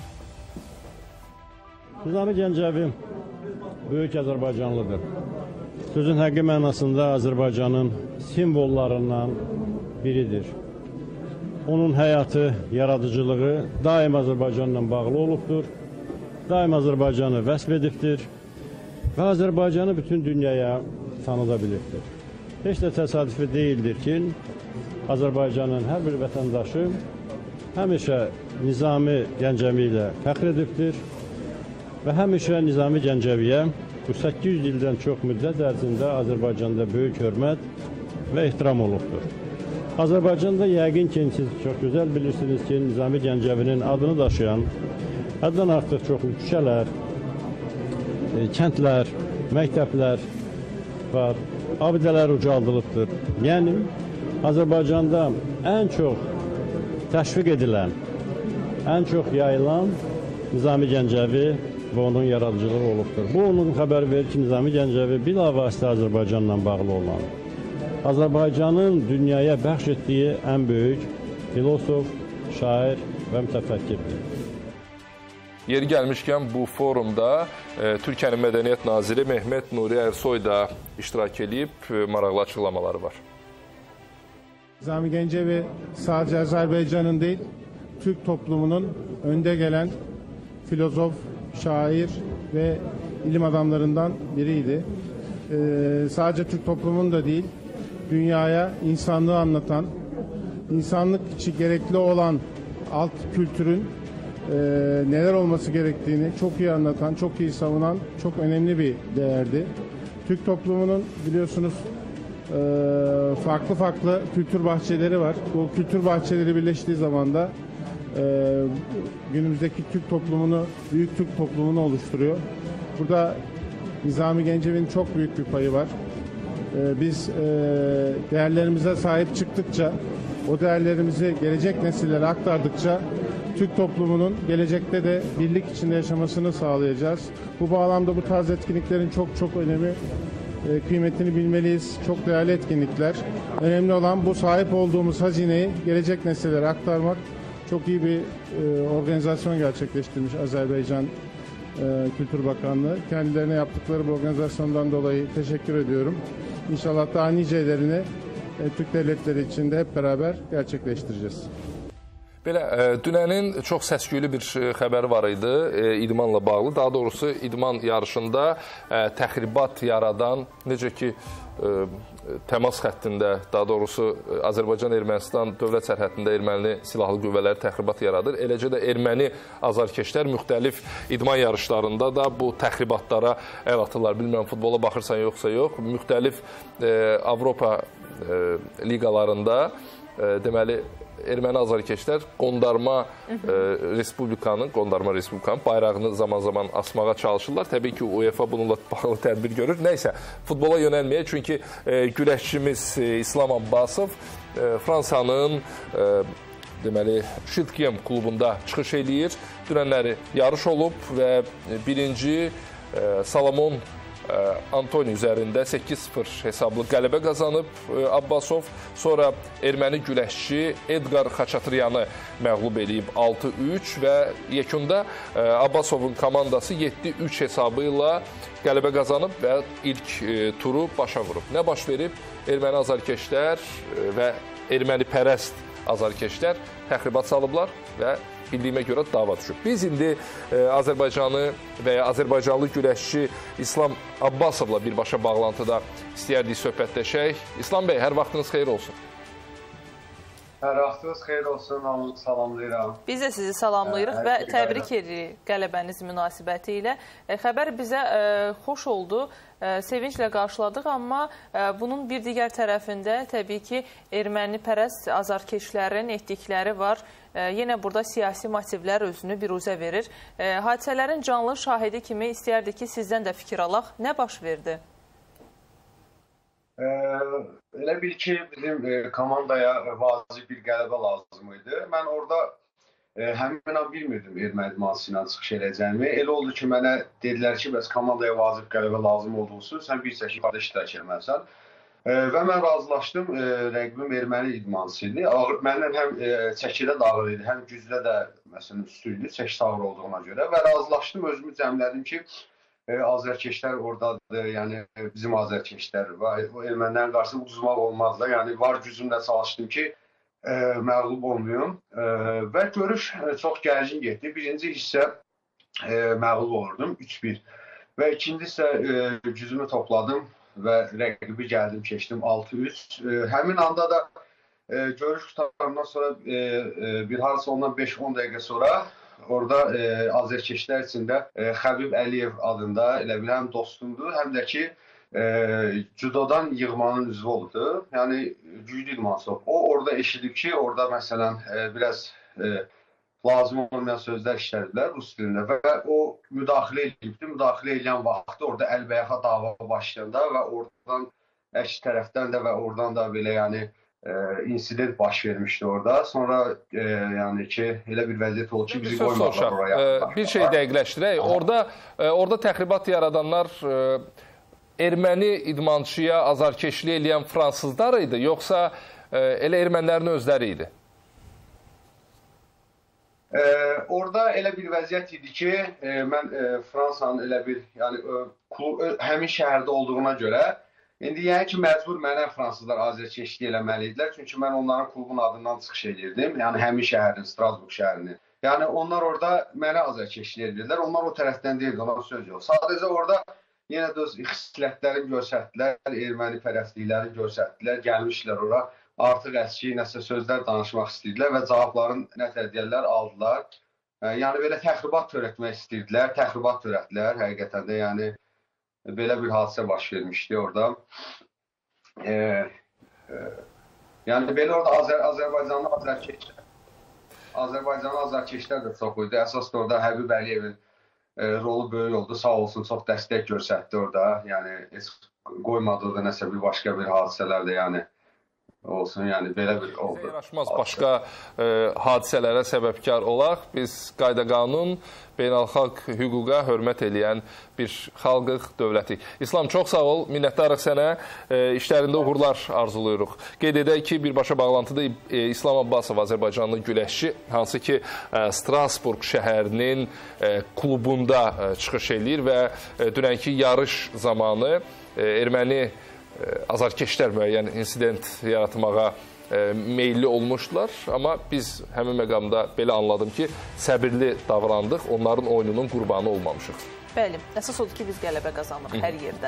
Nizami Gəncəvi böyük Azərbaycanlıdır. Sözün həqiqi mənasında Azərbaycanın simvollarından biridir. Onun həyatı, yaradıcılığı daim Azərbaycanla bağlı olubdur. Daim Azərbaycanı vəsf edibdir və Azərbaycanı bütün dünyaya tanıda bilibdir. Heç də təsadüfi deyildir ki, Azərbaycanın hər bir vətəndaşı həmişə Nizami Gəncəvi ilə fəxr edibdir və həmişə Nizami Gəncəviyə bu səkkiz yüz ildən çox müddət ərzində Azərbaycanda böyük hörmət və ehtiram olubdur. Azərbaycanda yəqin ki, siz çox gözəl bilirsiniz ki, Nizami Gəncəvinin adını daşıyan həddən artıq çoxlu küçələr, kəndlər, məktəblər var, abidələr ucaldılıbdır. Yəni, Azərbaycanda ən çox təşviq edilən, ən çox yayılan Nizami Gəncəvi və onun yaradıcılığı olubdur. Bu, onun xəbər verir ki, Nizami Gəncəvi bilavasitə Azərbaycanla bağlı olan, Azərbaycanın dünyaya bəxş etdiyi ən böyük filosof, şair və mütəfəkkirdir. Yeri gəlmişkən bu forumda e, Türkiyənin Mədəniyyət Naziri Mehmet Nuri Ersoy da iştirak edib, e, maraqlı açıqlamaları var. Nizami Gəncəvi sadece Azerbaycan'ın değil, Türk toplumunun önde gelen filozof, şair ve ilim adamlarından biriydi. Ee, sadece Türk toplumunun da değil, dünyaya insanlığı anlatan, insanlık için gerekli olan alt kültürün e, neler olması gerektiğini çok iyi anlatan, çok iyi savunan çok önemli bir değerdi. Türk toplumunun biliyorsunuz e, farklı farklı kültür bahçeleri var. Bu kültür bahçeleri birleştiği zaman da Ee, günümüzdeki Türk toplumunu, büyük Türk toplumunu oluşturuyor. Burada Nizami Gencevi'nin çok büyük bir payı var. Ee, biz e, değerlerimize sahip çıktıkça, o değerlerimizi gelecek nesillere aktardıkça Türk toplumunun gelecekte de birlik içinde yaşamasını sağlayacağız. Bu bağlamda bu tarz etkinliklerin çok çok önemi e, kıymetini bilmeliyiz. Çok değerli etkinlikler. Önemli olan bu sahip olduğumuz hazineyi gelecek nesillere aktarmak. Çok iyi bir e, organizasyon gerçekleştirmiş Azerbaycan e, Kültür Bakanlığı. Kendilerine yaptıkları bu organizasyondan dolayı teşekkür ediyorum. İnşallah daha nicelerini e, Türk devletleri içinde hep beraber gerçekleştireceğiz. Belə, e, dünənin çox səs-küylü bir xəbəri var idi e, idmanla bağlı. Daha doğrusu idman yarışında e, təxribat yaradan, necə ki e, təmas xəttində, daha doğrusu Azərbaycan-Ermənistan dövlət sərhədində erməni silahlı qüvvələri təxribat yaradır. Eləcə də erməni azarkeşlər müxtəlif idman yarışlarında da bu təxribatlara əl atırlar. Bilmirəm, futbola baxırsan yoxsa yox. Müxtəlif e, Avropa e, liqalarında e, deməli, erməni azarkeşlər qondarma e, respublikanın, qondarma respublikanın bayrağını zaman-zaman asmağa çalışırlar. Təbii ki, UEFA bununla bağlı tədbir görür. Nəysə, futbola yönəlməyə, çünki e, güləşçimiz e, İslam Abbasov e, Fransanın e, deməli, Şiltkiem klubunda çıxış eləyir. Dünənləri yarış olub və birinci e, Salomon Antoni üzərində səkkiz sıfır hesablı qələbə qazanıb Abbasov. Sonra erməni güləşçi Edgar Xaçatryanı məğlub eləyib altı üç və yekunda Abbasovun komandası yeddi üç hesabı ilə qələbə qazanıb və ilk turu başa vurub. Nə baş verib? Erməni azarkeşlər və erməni pərəst azarkeşlər təxribat salıblar və bildiyimə görə dava düşüb. Biz indi e, Azərbaycanı və ya Azərbaycanlı güləşçi İslam Abbasovla birbaşa bağlantıda istəyərdik söhbətləşək. İslam bəy, hər vaxtınız xeyir olsun. Hər vaxtınız xeyir olsun, hamınızı salamlayıram. Biz də sizi salamlayırıq və təbrik edirik qələbəniz münasibəti ilə. E, xəbər bizə e, xoş oldu, e, sevinclə qarşıladıq, amma e, bunun bir digər tərəfində təbii ki, erməni pərəst azarkeşlərin etdikləri var. E, yenə burada siyasi motivlər özünü biruzə verir. E, hadisələrin canlı şahidi kimi istəyərdik ki, sizdən də fikir alaq. Nə baş verdi? Ee, elə bil ki, bizim e, komandaya vacib bir qələbə lazım idi. Mən orada e, həmin an bilmirdim erməni idmançısı ilə çıxış edəcəyimi. Elə oldu ki, mənə dedilər ki, bəs komandaya vacib qələbə lazım olduğu üçün sən bir çəkimdə iştirak etməlisən. E, və mən razılaşdım, e, rəqibim erməni idmançısı idi. Ağır, məndən həm e, çəkidə də ağır idi, həm gücdə də məsələn üstü idi, çəkidə ağır olduğuna görə. Və razılaşdım, özümü cəmlədim ki, E, azərkeşlər oradadır, yəni bizim azərkeşlər və o ermənilərin qarşısında uduzmaq olmaz da, yəni var gücümlə çalışdım ki, e, məğlub olmayım e, və görüş e, çox gərgin getdi. Birinci hissə e, məğlub olurdum, üç bir və ikinci hissə e, gücümü topladım və rəqibi gəldim, keçdim altı üç. E, həmin anda da e, görüş qutarandan sonra e, e, bir harasa ondan beş on dəqiqə sonra orada e, azərkeşlər içində e, Xəbib Əliyev adında elə bil həm dostumdur, həm də ki e, judodan yığmanın üzvü oldu. Yəni güclü idmançı. O orada eşidib ki, orada məsələn e, biraz e, lazım olmayan sözlər işlədilər rus dilində və o müdaxilə edibdi. Müdaxilə edən vaxtı orada əlbəyaxa dava başlayanda və oradan əks tərəfdən də və oradan da belə yəni E, insident baş vermişdi orada. Sonra e, yani ki elə bir vəziyyət oldu ki, bizi qoymadılar oraya. E, bir şey dəqiqləşdirək. Orada e, orada təxribat yaradanlar e, erməni idmançıya azarkeşlik eləyən fransızlar idi, yoxsa e, elə ermənilərin özləri idi? E, orada elə bir vəziyyət idi ki, e, mən e, Fransanın elə bir yəni e, klub, e, həmin şəhərdə olduğuna görə İndi yəni ki, məcbur mənə fransızlar azərkeşlik eləməli idilər. Çünki mən onların klubun adından çıxış edirdim. Yəni həmin şəhərin, Strasburg şəhərini. Yəni onlar orada mənə azərkeşlik edirlər. Onlar o tərəfdən deyildi, ona söz yox. Sadəcə orada yenə də öz xislətlərini göstərdilər, erməni pərəstlikləri göstərdilər, gəlmişlər ora. Artıq əski nəsə sözlər danışmaq istəyirdilər və cavabların nə tədbirlər aldılar. Yəni belə təxribat törətmək istəyirdilər, təxribat törətdilər həqiqətən də yəni. Belə bir hadisə baş vermişdi orada. E, e, yəni belə orada Azər Azərbaycanlı azərkeşlər, Azərbaycanlı azərkeşlər də çox idi. Əsas da orada Həbib Əliyevin e, rolu böyük oldu. Sağ olsun, çox dəstək göstərdi orada. Yəni heç qoymadı orada nəsə bir başqa bir hadisələr də yəni olsun. Yəni belə bir oldu. Yaraşmaz başqa e, hadisələrə səbəbkar olaq. Biz qayda qanun, beynəlxalq hüquqa hörmət eləyən bir xalqıq, dövlətik. İslam, çox sağ ol, minnətdarıq sənə, e, işlərində uğurlar arzuluyuruq. Qeyd edək ki, birbaşa bağlantıda e, İslam Abbasov, Azərbaycanlı güləşçi, hansı ki, e, Strasburg şəhərinin e, klubunda e, çıxış eləyir və e, dünənki yarış zamanı e, erməni e, azarkeşlər müəyyən insident yaratmağa e, meyilli olmuşdular. Amma biz həmin məqamda belə anladım ki, səbirli davrandıq, onların oyununun qurbanı olmamışıq. Bəli, əsas odur ki, biz qələbə qazanırıq hər yerdə.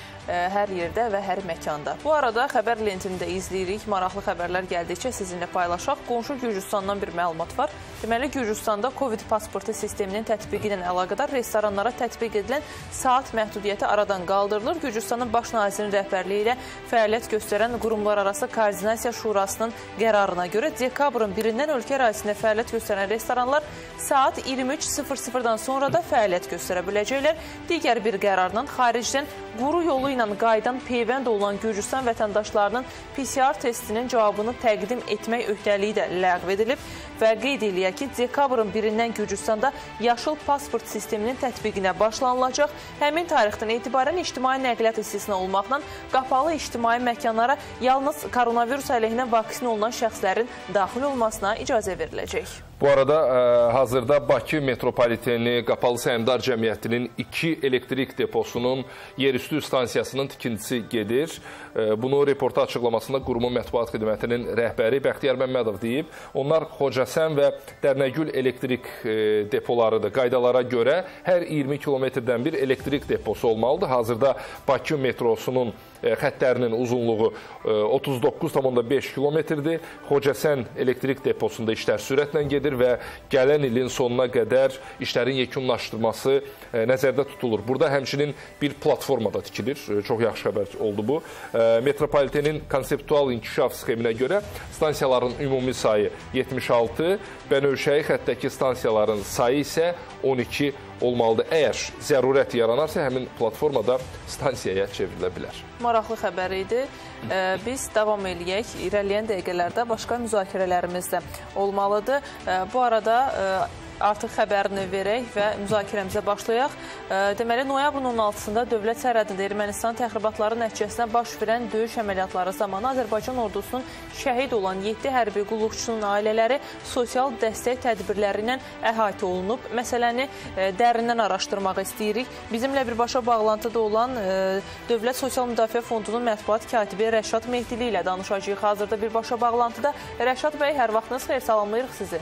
Hər yerdə və hər məkanda. Bu arada xəbər lentində izləyirik. Maraqlı xəbərlər gəldikcə sizinlə paylaşaq. Qonşu Gürcüstandan bir məlumat var. Deməli, Gürcüstanda Covid pasportu sisteminin tətbiqi ilə əlaqədar restoranlara tətbiq edilən saat məhdudiyyəti aradan qaldırılır. Gürcüstanın baş nazirinin rəhbərliyi ilə fəaliyyət göstərən Qurumlararası Koordinasiya Şurasının qərarına görə dekabrın birindən ölkə ərazisində fəaliyyət göstərən restoranlar saat iyirmi üç sıfır sıfırdan sonra da fəaliyyət göstərə biləcəklər. Digər bir qərarla xaricdən quru yolu ilə qaydan peyvənd olan Gürcüstan vətəndaşlarının P C R testinin cavabını təqdim etmək öhdəliyi də ləğv edilib və qeyd eləyək ki, dekabrın birindən Gürcüstanda yaşıl pasport sisteminin tətbiqinə başlanılacaq. Həmin tarixdən etibarən ictimai nəqliyyat istisna olmaqla qapalı ictimai məkanlara yalnız koronavirus əleyhinə vaksin olunan şəxslərin daxil olmasına icazə veriləcək. Bu arada e, hazırda Bakı Metropoliteni Qapalı Səhmdar Cəmiyyətinin iki elektrik deposunun yerüstü stansiyasının tikintisi gedir. E, bunu reporta açıqlamasında qurumun mətbuat xidmətinin rəhbəri Bəxtiyar Məmmədov deyib. Onlar Xocasən və Dərnəgül elektrik e, depolarıdır. Qaydalara görə hər iyirmi kilometrdən bir elektrik deposu olmalıdır. Hazırda Bakı metrosunun e, xəttlərinin uzunluğu e, otuz doqquz tam beş kilometrdir. Xocasən elektrik deposunda işlər sürətlə gedir və gələn ilin sonuna qədər işlərin yekunlaşdırması e, nəzərdə tutulur. Burada həmçinin bir platformada tikilir. E, çox yaxşı xəbər oldu bu. E, Metropolitenin konseptual inkişaf sxeminə görə stansiyaların ümumi sayı yetmiş altı, Bənövşəyi xəttdəki stansiyaların sayı isə on iki olmalıdır. Əgər zərurət yaranarsa, həmin platformada stansiyaya çevrilə bilər. Maraqlı xəbər idi. Biz davam eləyək. İrəliyən dəqiqələrdə başqa müzakirələrimiz də olmalıdır. Bu arada artıq xəbərini verək və müzakirəmizə başlayaq. Deməli, noyabrın on altısında dövlət sərhədində Ermənistan təxribatları nəticəsində baş verən döyüş əməliyyatları zamanı Azərbaycan ordusunun şəhid olan yeddi hərbi qulluqçunun ailələri sosial dəstək tədbirləri ilə əhatə olunub. Məsələni dərindən araşdırmaq istəyirik. Bizimlə birbaşa bağlantıda olan Dövlət Sosial Müdafiə Fondunun mətbuat katibi Rəşad Mehdili ilə danışacağıq. Hazırda birbaşa bağlantıda. Rəşad bəy, hər vaxtınız xeyir, salamlayırıq sizi.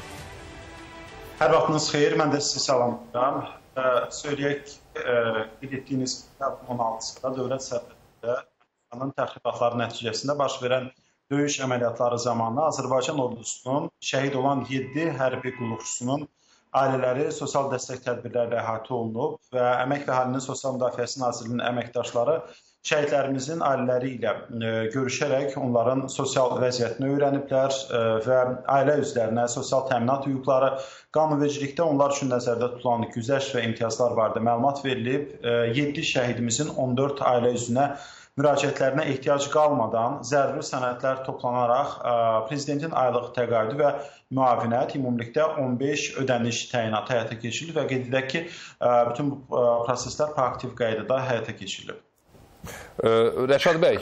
Hər vaxtınız xeyir, mən də sizi salamlayıram. Söyləyək, qeyd etdiyiniz on altısında dövlət sərhədində təxribatları nəticəsində baş verən döyüş əməliyyatları zamanı Azərbaycan ordusunun şəhid olan yeddi hərbi qulluqçusunun ailələri sosial dəstək tədbirləri əhatə olunub və Əmək və Əhalinin Sosial Müdafiəsi Nazirliyinin əməkdaşları şəhidlərimizin ailələri ilə görüşərək onların sosial vəziyyətini öyrəniblər və ailə üzvlərinə sosial təminat hüquqları, qanunvericilikdə onlar üçün nəzərdə tutulan güzəşt və imtiyazlar barədə məlumat verilib. yeddi şəhidimizin on dörd ailə üzvünə müraciətlərinə ehtiyac qalmadan zəruri sənədlər toplanaraq Prezidentin aylıq təqaüdü və müavinət ümumilikdə on beş ödəniş təyinatı həyata keçirilib və qeyd edək ki, bütün bu proseslər proaktiv qaydada həyata keçirilib. Rəşad bəy,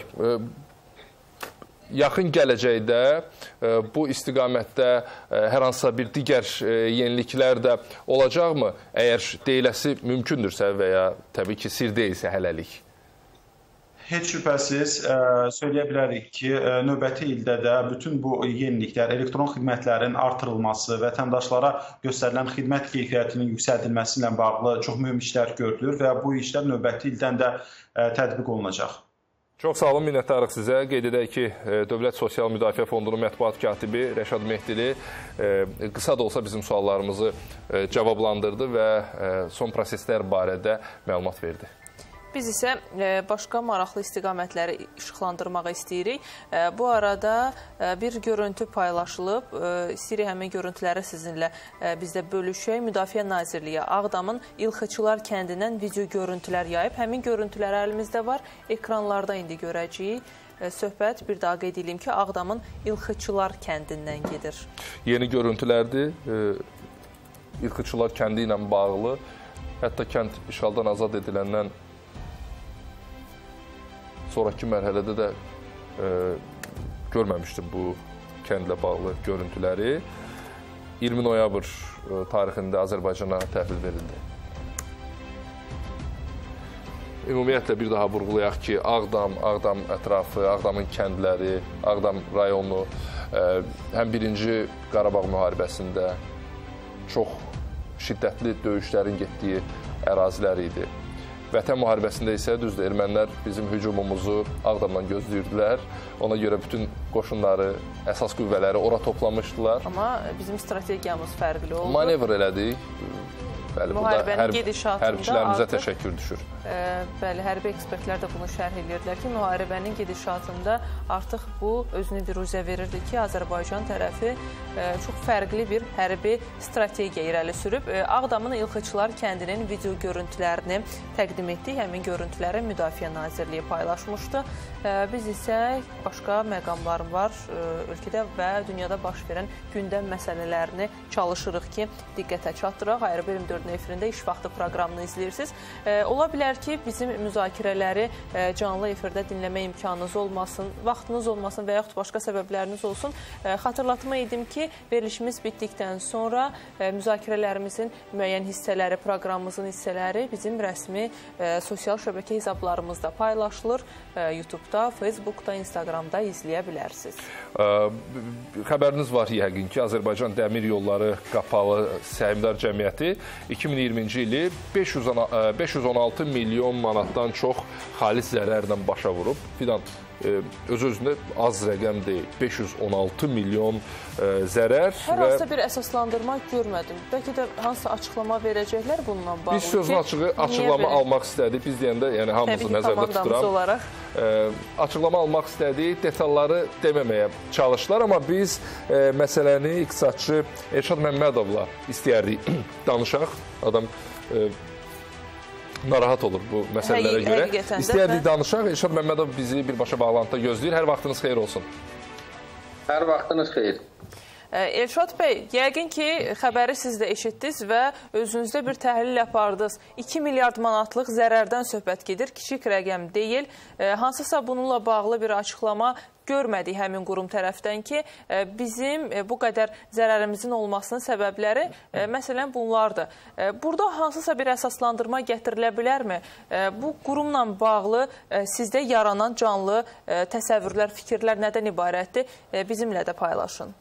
yaxın gələcəkdə bu istiqamətdə hər hansısa bir digər yeniliklər də olacaqmı? Əgər deyiləsi mümkündürsə və ya təbii ki, sir deyilsə hələlik? Heç şübhəsiz söyləyə bilərik ki, növbəti ildə də bütün bu yeniliklər, elektron xidmətlərin artırılması, vətəndaşlara göstərilən xidmət keyfiyyətinin yüksəldilməsi ilə bağlı çox mühüm işlər görülür və bu işlər növbəti ildən də tətbiq olunacaq. Çox sağ olun, minnətdarıq sizə. Qeyd edək ki, Dövlət Sosial Müdafiə Fondunun mətbuat katibi Rəşad Mehdili qısa da olsa bizim suallarımızı cavablandırdı və son proseslər barədə məlumat verdi. Biz isə başqa maraqlı istiqamətləri işıqlandırmağı istəyirik. Bu arada bir görüntü paylaşılıb. İstəyirik həmin görüntüləri sizinlə bizdə bölüşək. Müdafiə Nazirliyi Ağdamın İlxıçılar kəndindən video görüntülər yayıb. Həmin görüntülər əlimizdə var. Ekranlarda indi görəcəyik. söhbət bir daha qeyd edeyim ki, Ağdamın İlxıçılar kəndindən gedir. Yeni görüntülərdir. İlxıçılar kəndi ilə bağlı. Hətta kənd işğaldan azad ediləndən sonraki mərhələdə də e, görməmişdim bu kəndlə bağlı görüntüləri. iyirmi noyabr e, tarixində Azərbaycana təhvil verildi. Ümumiyyətlə bir daha vurğulayaq ki, Ağdam, Ağdam ətrafı, Ağdamın kəndləri, Ağdam rayonu e, həm birinci Qarabağ müharibəsində çox şiddətli döyüşlərin getdiyi ərazilər idi. Vətən müharibəsində isə düzdür, ermənilər bizim hücumumuzu Ağdamdan gözləyirdilər. Ona görə bütün qoşunları, əsas qüvvələri ora toplamışdılar. Amma bizim strategiyamız fərqli oldu. Manevr elədik. Bəli, müharibənin gedişatında hərbçilərimizə artıq, təşəkkür düşür. E, bəli, hərbi ekspertlər də bunu şərh edirdilər ki, müharibənin gedişatında artıq bu özünü viruzə verirdi ki, Azərbaycan tərəfi e, çox fərqli bir hərbi strategiya irəli sürüb. E, Ağdamın İlxıçılar kəndinin video görüntülərini təqdim etdik. Həmin görüntüləri Müdafiə Nazirliyi paylaşmışdı. E, biz isə başqa məqamlar var e, ölkədə və dünyada baş verən gündəm məsələlərini çalışırıq ki, diqqətə çatdıraq. Ayrı iyirmi dörd efirində iş vaxtı proqramını izləyirsiniz. E, ola bilər ki, bizim müzakirələri e, canlı efirdə dinləmə imkanınız olmasın, vaxtınız olmasın və yaxud başqa səbəbləriniz olsun. E, xatırlatma edim ki, verilişimiz bitdikdən sonra e, müzakirələrimizin müəyyən hissələri, proqramımızın hissələri bizim rəsmi e, sosial şəbəkə hesablarımızda paylaşılır. E, YouTube-da, Facebook-da, Instagram-da izləyə bilərsiniz. E, xəbəriniz var yəqin ki, Azərbaycan Dəmir Yolları Qapalı Səhmdar Cəmiyyəti iki min iyirminci ili beş yüz on altı milyon manatdan çox xalis zərərlə başa vurub. Fidan, öz-özündə az rəqəm deyil. beş yüz on altı milyon zərər. Hər hansısa bir əsaslandırma görmədim. Bəlkə də hansısa açıqlama verəcəklər bununla bağlı. Biz sözün açığı açıqlama almaq istədik. Biz deyəndə, yəni hamımızı nəzərdə tuturam. Olaraq. Açıqlama almaq istədik. Detalları deməməyə çalışdılar. Amma biz məsələni iqtisadçı Elşad Məmmədovla istəyərdik danışaq. Adam narahat olur bu məsələlərə görə. İstəyərdik danışaq. Elşad Məmmədov bizi birbaşa bağlantıda gözləyir. Hər vaxtınız xeyir olsun. Hər vaxtınız xeyir. Elşad bəy, yəqin ki, xəbəri siz də eşitdiniz və özünüzdə bir təhlil apardınız. iki milyard manatlıq zərərdən söhbət gedir, kiçik rəqəm deyil. Hansısa bununla bağlı bir açıqlama görmədik həmin qurum tərəfdən ki, bizim bu qədər zərərimizin olmasının səbəbləri məsələn bunlardır. Burada hansısa bir əsaslandırma gətirilə bilərmi? Bu qurumla bağlı sizdə yaranan canlı təsəvvürlər, fikirlər nədən ibarətdir? Bizimlə də paylaşın.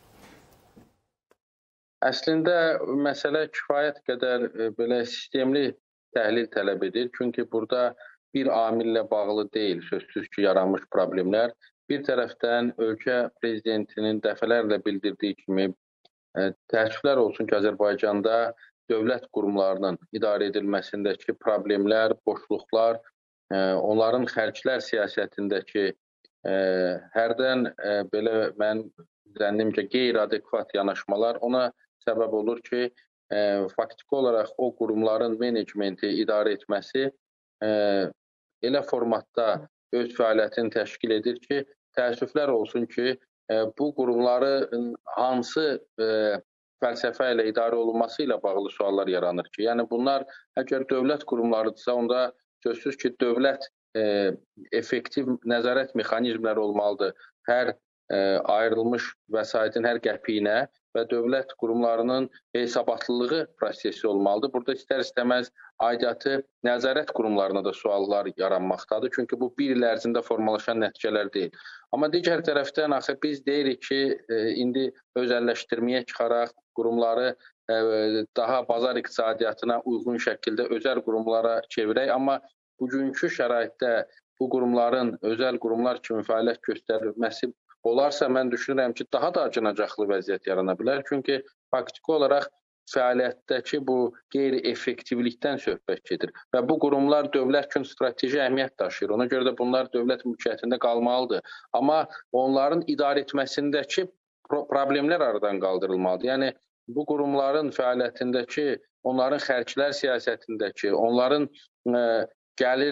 Əslində, məsələ kifayət qədər belə sistemli təhlil tələb edir. Çünki burada bir amillə bağlı deyil, sözsüz ki, yaranmış problemlər. Bir tərəfdən ölkə prezidentinin dəfələrlə bildirdiyi kimi təəssüflər olsun ki, Azərbaycanda dövlət qurumlarının idarə edilməsindəki problemlər, boşluqlar, onların xərclər siyasətindəki hərdən belə mən zənnimcə qeyri-adekvat yanaşmalar ona səbəb olur ki, faktiki olaraq o qurumların menecmenti idarə etməsi elə formatda öz fəaliyyətini təşkil edir ki, təəssüflər olsun ki, bu qurumların hansı fəlsəfə ilə idarə olunması ilə bağlı suallar yaranır ki, yəni bunlar əgər dövlət qurumlarıdırsa, onda sözsüz ki, dövlət effektiv nəzarət mexanizmləri olmalıdır hər ayrılmış vəsaitin hər qəpiyinə və dövlət qurumlarının hesabatlılığı prosesi olmalıdır. Burada istər-istəməz aidiyyatı nəzarət qurumlarına da suallar yaranmaqdadır. Çünki bu bir il ərzində formalaşan nəticələr deyil. Amma digər tərəfdən axı biz deyirik ki, indi özəlləşdirməyə çıxaraq qurumları daha bazar iqtisadiyyatına uyğun şəkildə özəl qurumlara çevirək. Amma bugünkü şəraitdə bu qurumların özəl qurumlar kimi fəaliyyət göstərilməsi olarsa, mən düşünürəm ki, daha da acınacaqlı vəziyyət yarana bilər. Çünki faktiki olaraq fəaliyyətdəki bu qeyri-effektivlikdən söhbət gedir. Və bu qurumlar dövlət üçün strateji əhəmiyyət daşıyır. Ona görə də bunlar dövlət mülkiyyətində qalmalıdır. Amma onların idarə etməsindəki problemlər aradan qaldırılmalıdır. Yəni, bu qurumların fəaliyyətindəki, onların xərclər siyasətindəki, onların gəlirə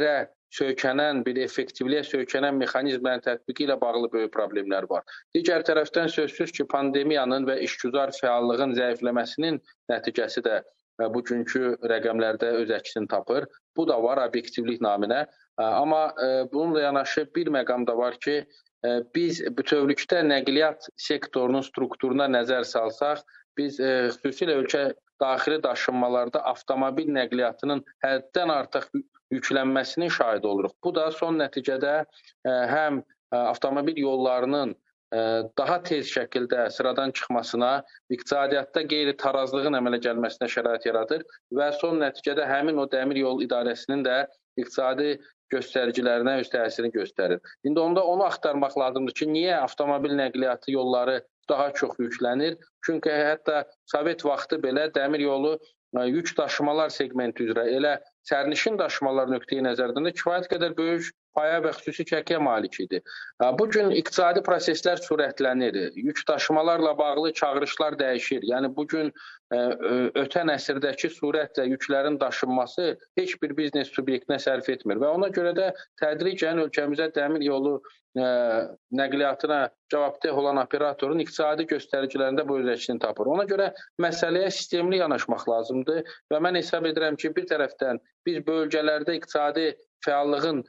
söykənən, bir effektivliyə söykənən mexanizmlərin tətbiqi ilə bağlı böyük problemlər var. Digər tərəfdən sözsüz ki, pandemiyanın və işgüzar fəallığın zəifləməsinin nəticəsi də bugünkü rəqəmlərdə öz əksini tapır. Bu da var obyektivlik naminə. Amma bununla yanaşı bir məqam da var ki, biz bütövlükdə nəqliyyat sektorunun strukturuna nəzər salsaq, biz xüsusilə ölkə daxili daşınmalarda avtomobil nəqliyyatının həddən artıq yüklənməsinin şahidi oluruq. Bu da son nəticədə həm avtomobil yollarının daha tez şəkildə sıradan çıxmasına, iqtisadiyyatda qeyri-tarazlığın əmələ gəlməsinə şərait yaradır və son nəticədə həmin o dəmir yol idarəsinin də iqtisadi göstəricilərinə öz təsirini göstərir. İndi onda onu axtarmaq lazımdır ki, niyə avtomobil nəqliyyatı yolları daha çox yüklənir? Çünki hətta Sovet vaxtı belə dəmir yolu yük daşımalar segmenti üzrə elə sərnişin daşımalar nöqteyi nəzərdən də kifayət qədər böyük paya və xüsusi çəkiyə malik idi. Bugün iqtisadi proseslər sürətlənir, yük daşımalarla bağlı çağırışlar dəyişir. Yəni bugün ötən əsrdəki sürətlə yüklərin daşınması heç bir biznes subyektinə sərf etmir və ona görə də tədricən ölkəmizə dəmir yolu nəqliyyatına cavabdeh olan operatorun iqtisadi göstəricilərində bu öz əksini tapır. Ona görə məsələyə sistemli yanaşmaq lazımdır və mən hesab edirəm ki, bir tərəfdən biz bölgələrdə iqtisadi fəallığın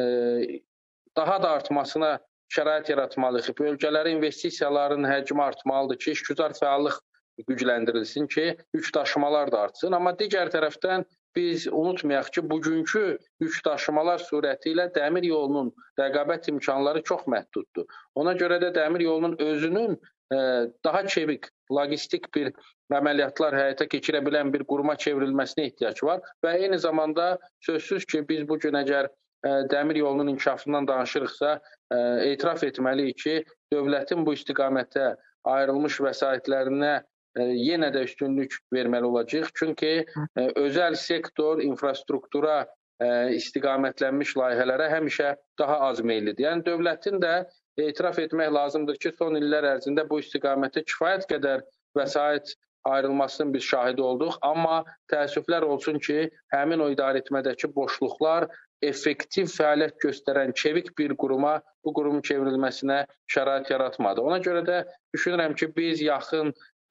daha da artmasına şərait yaratmalıyıq. Bölgələrə investisiyaların həcmi artmalıdır ki, işgüzar fəallıq gücləndirilsin ki, yük daşımalar da artsın. Amma digər tərəfdən biz unutmayaq ki, bugünkü yük daşımalar surəti ilə dəmir yolunun rəqabət imkanları çox məhduddur. Ona görə də dəmir yolunun özünün daha çevik, logistik bir əməliyyatlar həyata keçirə bilən bir quruma çevrilməsinə ehtiyac var və eyni zamanda sözsüz ki, biz bugün əgər dəmir yolunun inkişafından danışırıqsa, etiraf etməliyik ki, dövlətin bu istiqamətə ayrılmış vəsaitlərinə yenə də üstünlük verməli olacaq. Çünki özəl sektor infrastruktura istiqamətlənmiş layihələrə həmişə daha az meyillidir. Yəni dövlətin də etiraf etmək lazımdır ki, son illər ərzində bu istiqamətə kifayət qədər vəsait ayrılmasının biz şahidi olduq. Amma təəssüflər olsun ki, həmin o idarəetmədəki boşluqlar effektiv fəaliyyət göstərən çevik bir quruma, bu qurumun çevrilməsinə şərait yaratmadı. Ona görə də düşünürəm ki, biz yaxın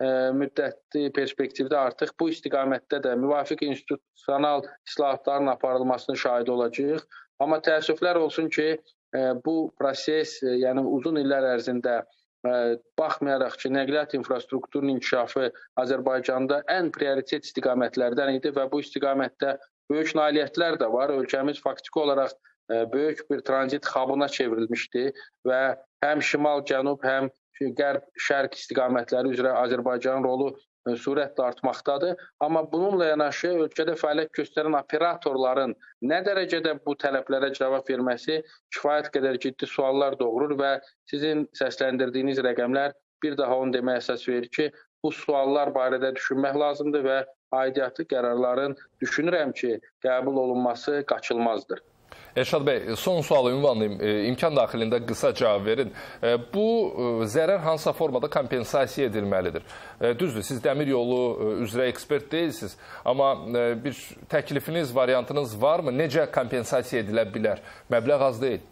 müddətli perspektivdə artıq bu istiqamətdə də müvafiq institusional islahatların aparılmasının şahidi olacağıq. Amma təəssüflər olsun ki, bu proses, yəni uzun illər ərzində baxmayaraq ki, nəqliyyat infrastrukturunun inkişafı Azərbaycanda ən prioritet istiqamətlərdən idi və bu istiqamətdə böyük nailiyyətlər də var. Ölkəmiz faktiki olaraq böyük bir tranzit xabına çevrilmişdi və həm şimal, cənub, həm qərb-şərq istiqamətləri üzrə Azərbaycanın rolu sürətlə artmaqdadır. Amma bununla yanaşı ölkədə fəaliyyət göstərən operatorların nə dərəcədə bu tələblərə cavab verməsi kifayət qədər ciddi suallar doğurur və sizin səsləndirdiyiniz rəqəmlər bir daha onu deməyə əsas verir ki, bu suallar barədə düşünmək lazımdır və aidiyyatı qərarların düşünürəm ki, qəbul olunması qaçılmazdır. Elşad bəy, son sualı ünvanlayım. İmkan daxilində qısa cavab verin. Bu zərər hansısa formada kompensasiya edilməlidir. Düzdür, siz dəmir yolu üzrə ekspert deyilsiniz, amma bir təklifiniz, variantınız varmı? Necə kompensasiya edilə bilər? Məbləğ az deyil.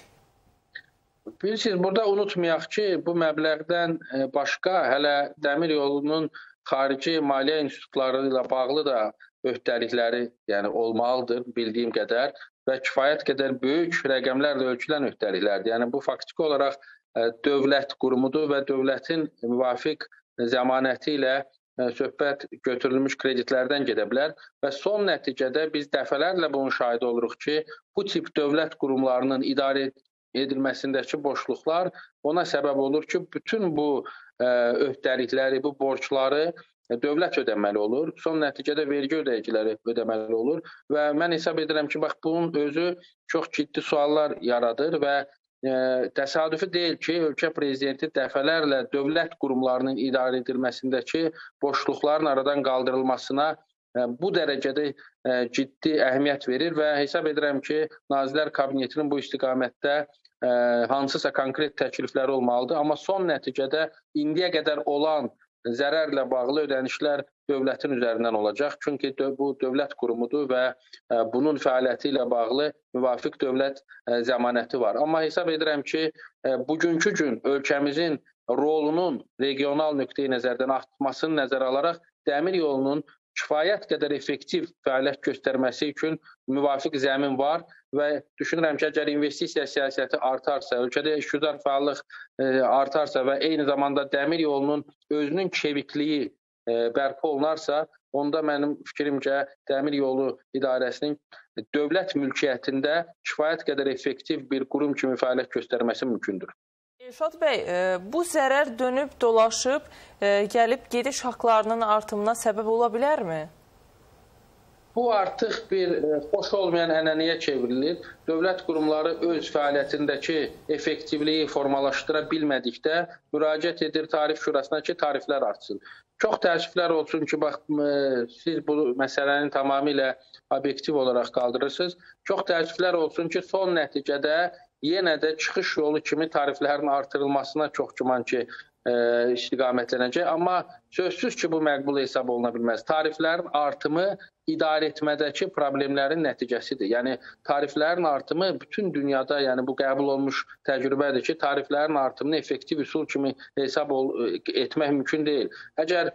Bilirsiniz, burada unutmayaq ki, bu məbləğdən başqa hələ dəmir yolunun xarici maliyyə institutları ilə bağlı da öhdəlikləri yəni, olmalıdır bildiyim qədər və kifayət qədər böyük rəqəmlərlə ölçülən öhdəliklərdir. Yəni, bu faktiki olaraq dövlət qurumudur və dövlətin müvafiq zəmanəti ilə söhbət götürülmüş kreditlərdən gedə bilər və son nəticədə biz dəfələrlə bunun şahidi oluruq ki, bu tip dövlət qurumlarının idarə edilməsindəki boşluqlar ona səbəb olur ki, bütün bu öhdəlikləri, bu borcları dövlət ödəməli olur. Son nəticədə vergi ödəyiciləri ödəməli olur və mən hesab edirəm ki, bax bunun özü çox ciddi suallar yaradır və təsadüfi deyil ki, ölkə prezidenti dəfələrlə dövlət qurumlarının idarə edilməsindəki boşluqların aradan qaldırılmasına bu dərəcədə ciddi əhəmiyyət verir və hesab edirəm ki, Nazirlər Kabinetinin bu istiqamətdə hansısa konkret təklifləri olmalıdır. Amma son nəticədə indiyə qədər olan zərərlə bağlı ödənişlər dövlətin üzərindən olacaq. Çünki bu dövlət qurumudur və bunun fəaliyyəti ilə bağlı müvafiq dövlət zəmanəti var. Amma hesab edirəm ki, bugünkü gün ölkəmizin rolunun regional nöqteyi nəzərdən artmasını nəzərə alaraq dəmir yolunun kifayət qədər effektiv fəaliyyət göstərməsi üçün müvafiq zəmin var və düşünürəm ki, əgər investisiya siyasəti artarsa, ölkədə işgüzar fəallıq artarsa və eyni zamanda dəmir yolunun özünün çevikliyi bərpa olunarsa, onda mənim fikrimcə dəmir yolu idarəsinin dövlət mülkiyyətində kifayət qədər effektiv bir qurum kimi fəaliyyət göstərməsi mümkündür. Elşad bəy, bu zərər dönüb dolaşıb, gəlib gediş haqlarının artımına səbəb ola bilərmi? Bu artıq bir xoş olmayan ənənəyə çevrilir. Dövlət qurumları öz fəaliyyətindəki effektivliyi formalaşdıra bilmədikdə müraciət edir Tarif Şurasına ki, tariflər artsın. Çox təəssüflər olsun ki, bax, siz bu məsələni tamamilə obyektiv olaraq qaldırırsınız. Çox təəssüflər olsun ki, son nəticədə yenə də çıxış yolu kimi tariflərin artırılmasına çox güman ki, istiqamətlənəcək. Amma sözsüz ki, bu məqbul hesab oluna bilməz. Tariflərin artımı idarə etmədəki problemlərin nəticəsidir. Yəni, tariflərin artımı bütün dünyada, yəni bu qəbul olmuş təcrübədir ki, tariflərin artımını effektiv üsul kimi hesab etmək mümkün deyil. Əgər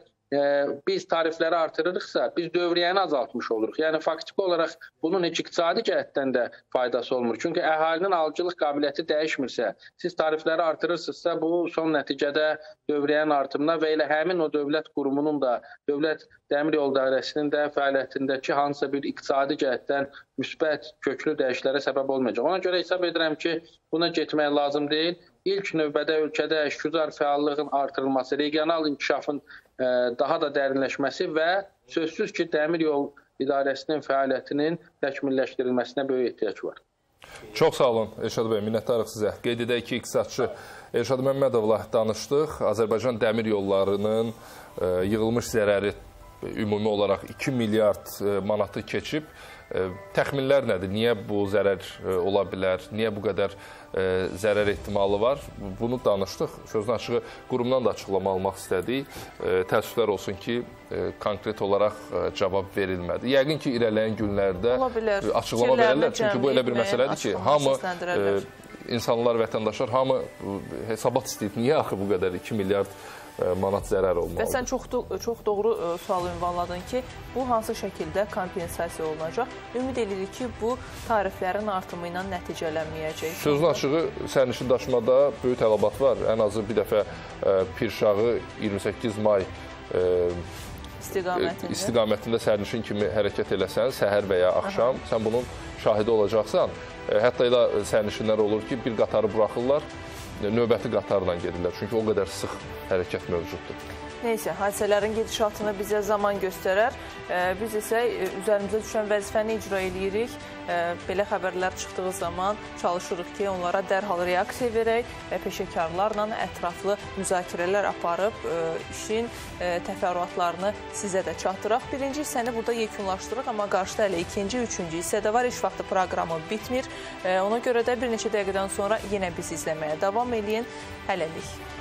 biz tarifləri artırırıqsa, biz dövriyyəni azaltmış oluruq. Yəni, faktiki olaraq bunun heç iqtisadi cəhətdən də faydası olmur. Çünki əhalinin alıcılıq qabiliyyəti dəyişmirsə, siz tarifləri artırırsınızsa, bu son nəticədə dövriyyənin artımına və elə həmin o dövlət qurumunun da, dövlət dəmir yol dairəsinin də fəaliyyətindəki hansısa bir iqtisadi cəhətdən müsbət, köklü dəyişiklərə səbəb olmayacaq. Ona görə hesab edirəm ki, buna getmək lazım deyil. İlk növbədə ölkədə işgüzar fəallığın artırılması, regional inkişafın daha da dərinləşməsi və sözsüz ki, dəmir yol idarəsinin fəaliyyətinin təkmilləşdirilməsinə böyük ehtiyac var. Çox sağ olun Elşad bəy, minnətdarıq sizə. Qeyd edək ki, iqtisadçı Elşad Məmmədovla danışdıq. Azərbaycan dəmir yollarının yığılmış zərəri ümumi olaraq iki milyard manatı keçib. Təxminlər nədir? Niyə bu zərər ola bilər? Niyə bu qədər zərər ehtimalı var? Bunu danışdıq. Sözün açığı qurumdan da açıqlama almaq istədik. Təəssüflər olsun ki, konkret olaraq cavab verilmədi. Yəqin ki, irələyən günlərdə açıqlama verirlər. Çünki bu elə bir məsələdir ki, hamı, insanlar, vətəndaşlar, hamı hesabat istəyib. Niyə axı bu qədər iki milyard manat zərər olmalıdır? Və sən çox, çox doğru sual ünvanladın ki, bu hansı şəkildə kompensasiya olunacaq? Ümid edirik ki, bu tariflərin artımı ilə nəticələnməyəcək. Sözün açığı, sərnişin daşımada böyük tələbat var. Ən azı bir dəfə Pirşağı iyirmi səkkiz may istiqamətində. istiqamətində sərnişin kimi hərəkət eləsən, səhər və ya axşam, Aha. sən bunun şahidi olacaqsan. Hətta elə sərnişinlər olur ki, bir qatarı buraxırlar, növbəti qatarla gedirlər. Çünki o qədər sıx hərəkət mövcuddur. Neysə, hadisələrin gedişatını bizə zaman göstərər. Biz isə üzərimizə düşən vəzifəni icra edirik. Belə xəbərlər çıxdığı zaman çalışırıq ki, onlara dərhal reaksiya verək və peşəkarlarla ətraflı müzakirələr aparıb işin təfərrüatlarını sizə də çatdıraq. Birinci hissəni burada yekunlaşdırıq, amma qarşıda hələ ikinci, üçüncü hissədə var. İş vaxtı proqramı bitmir. Ona görə də bir neçə dəqiqədən sonra yenə bizi izləməyə davam edin. Hələlik.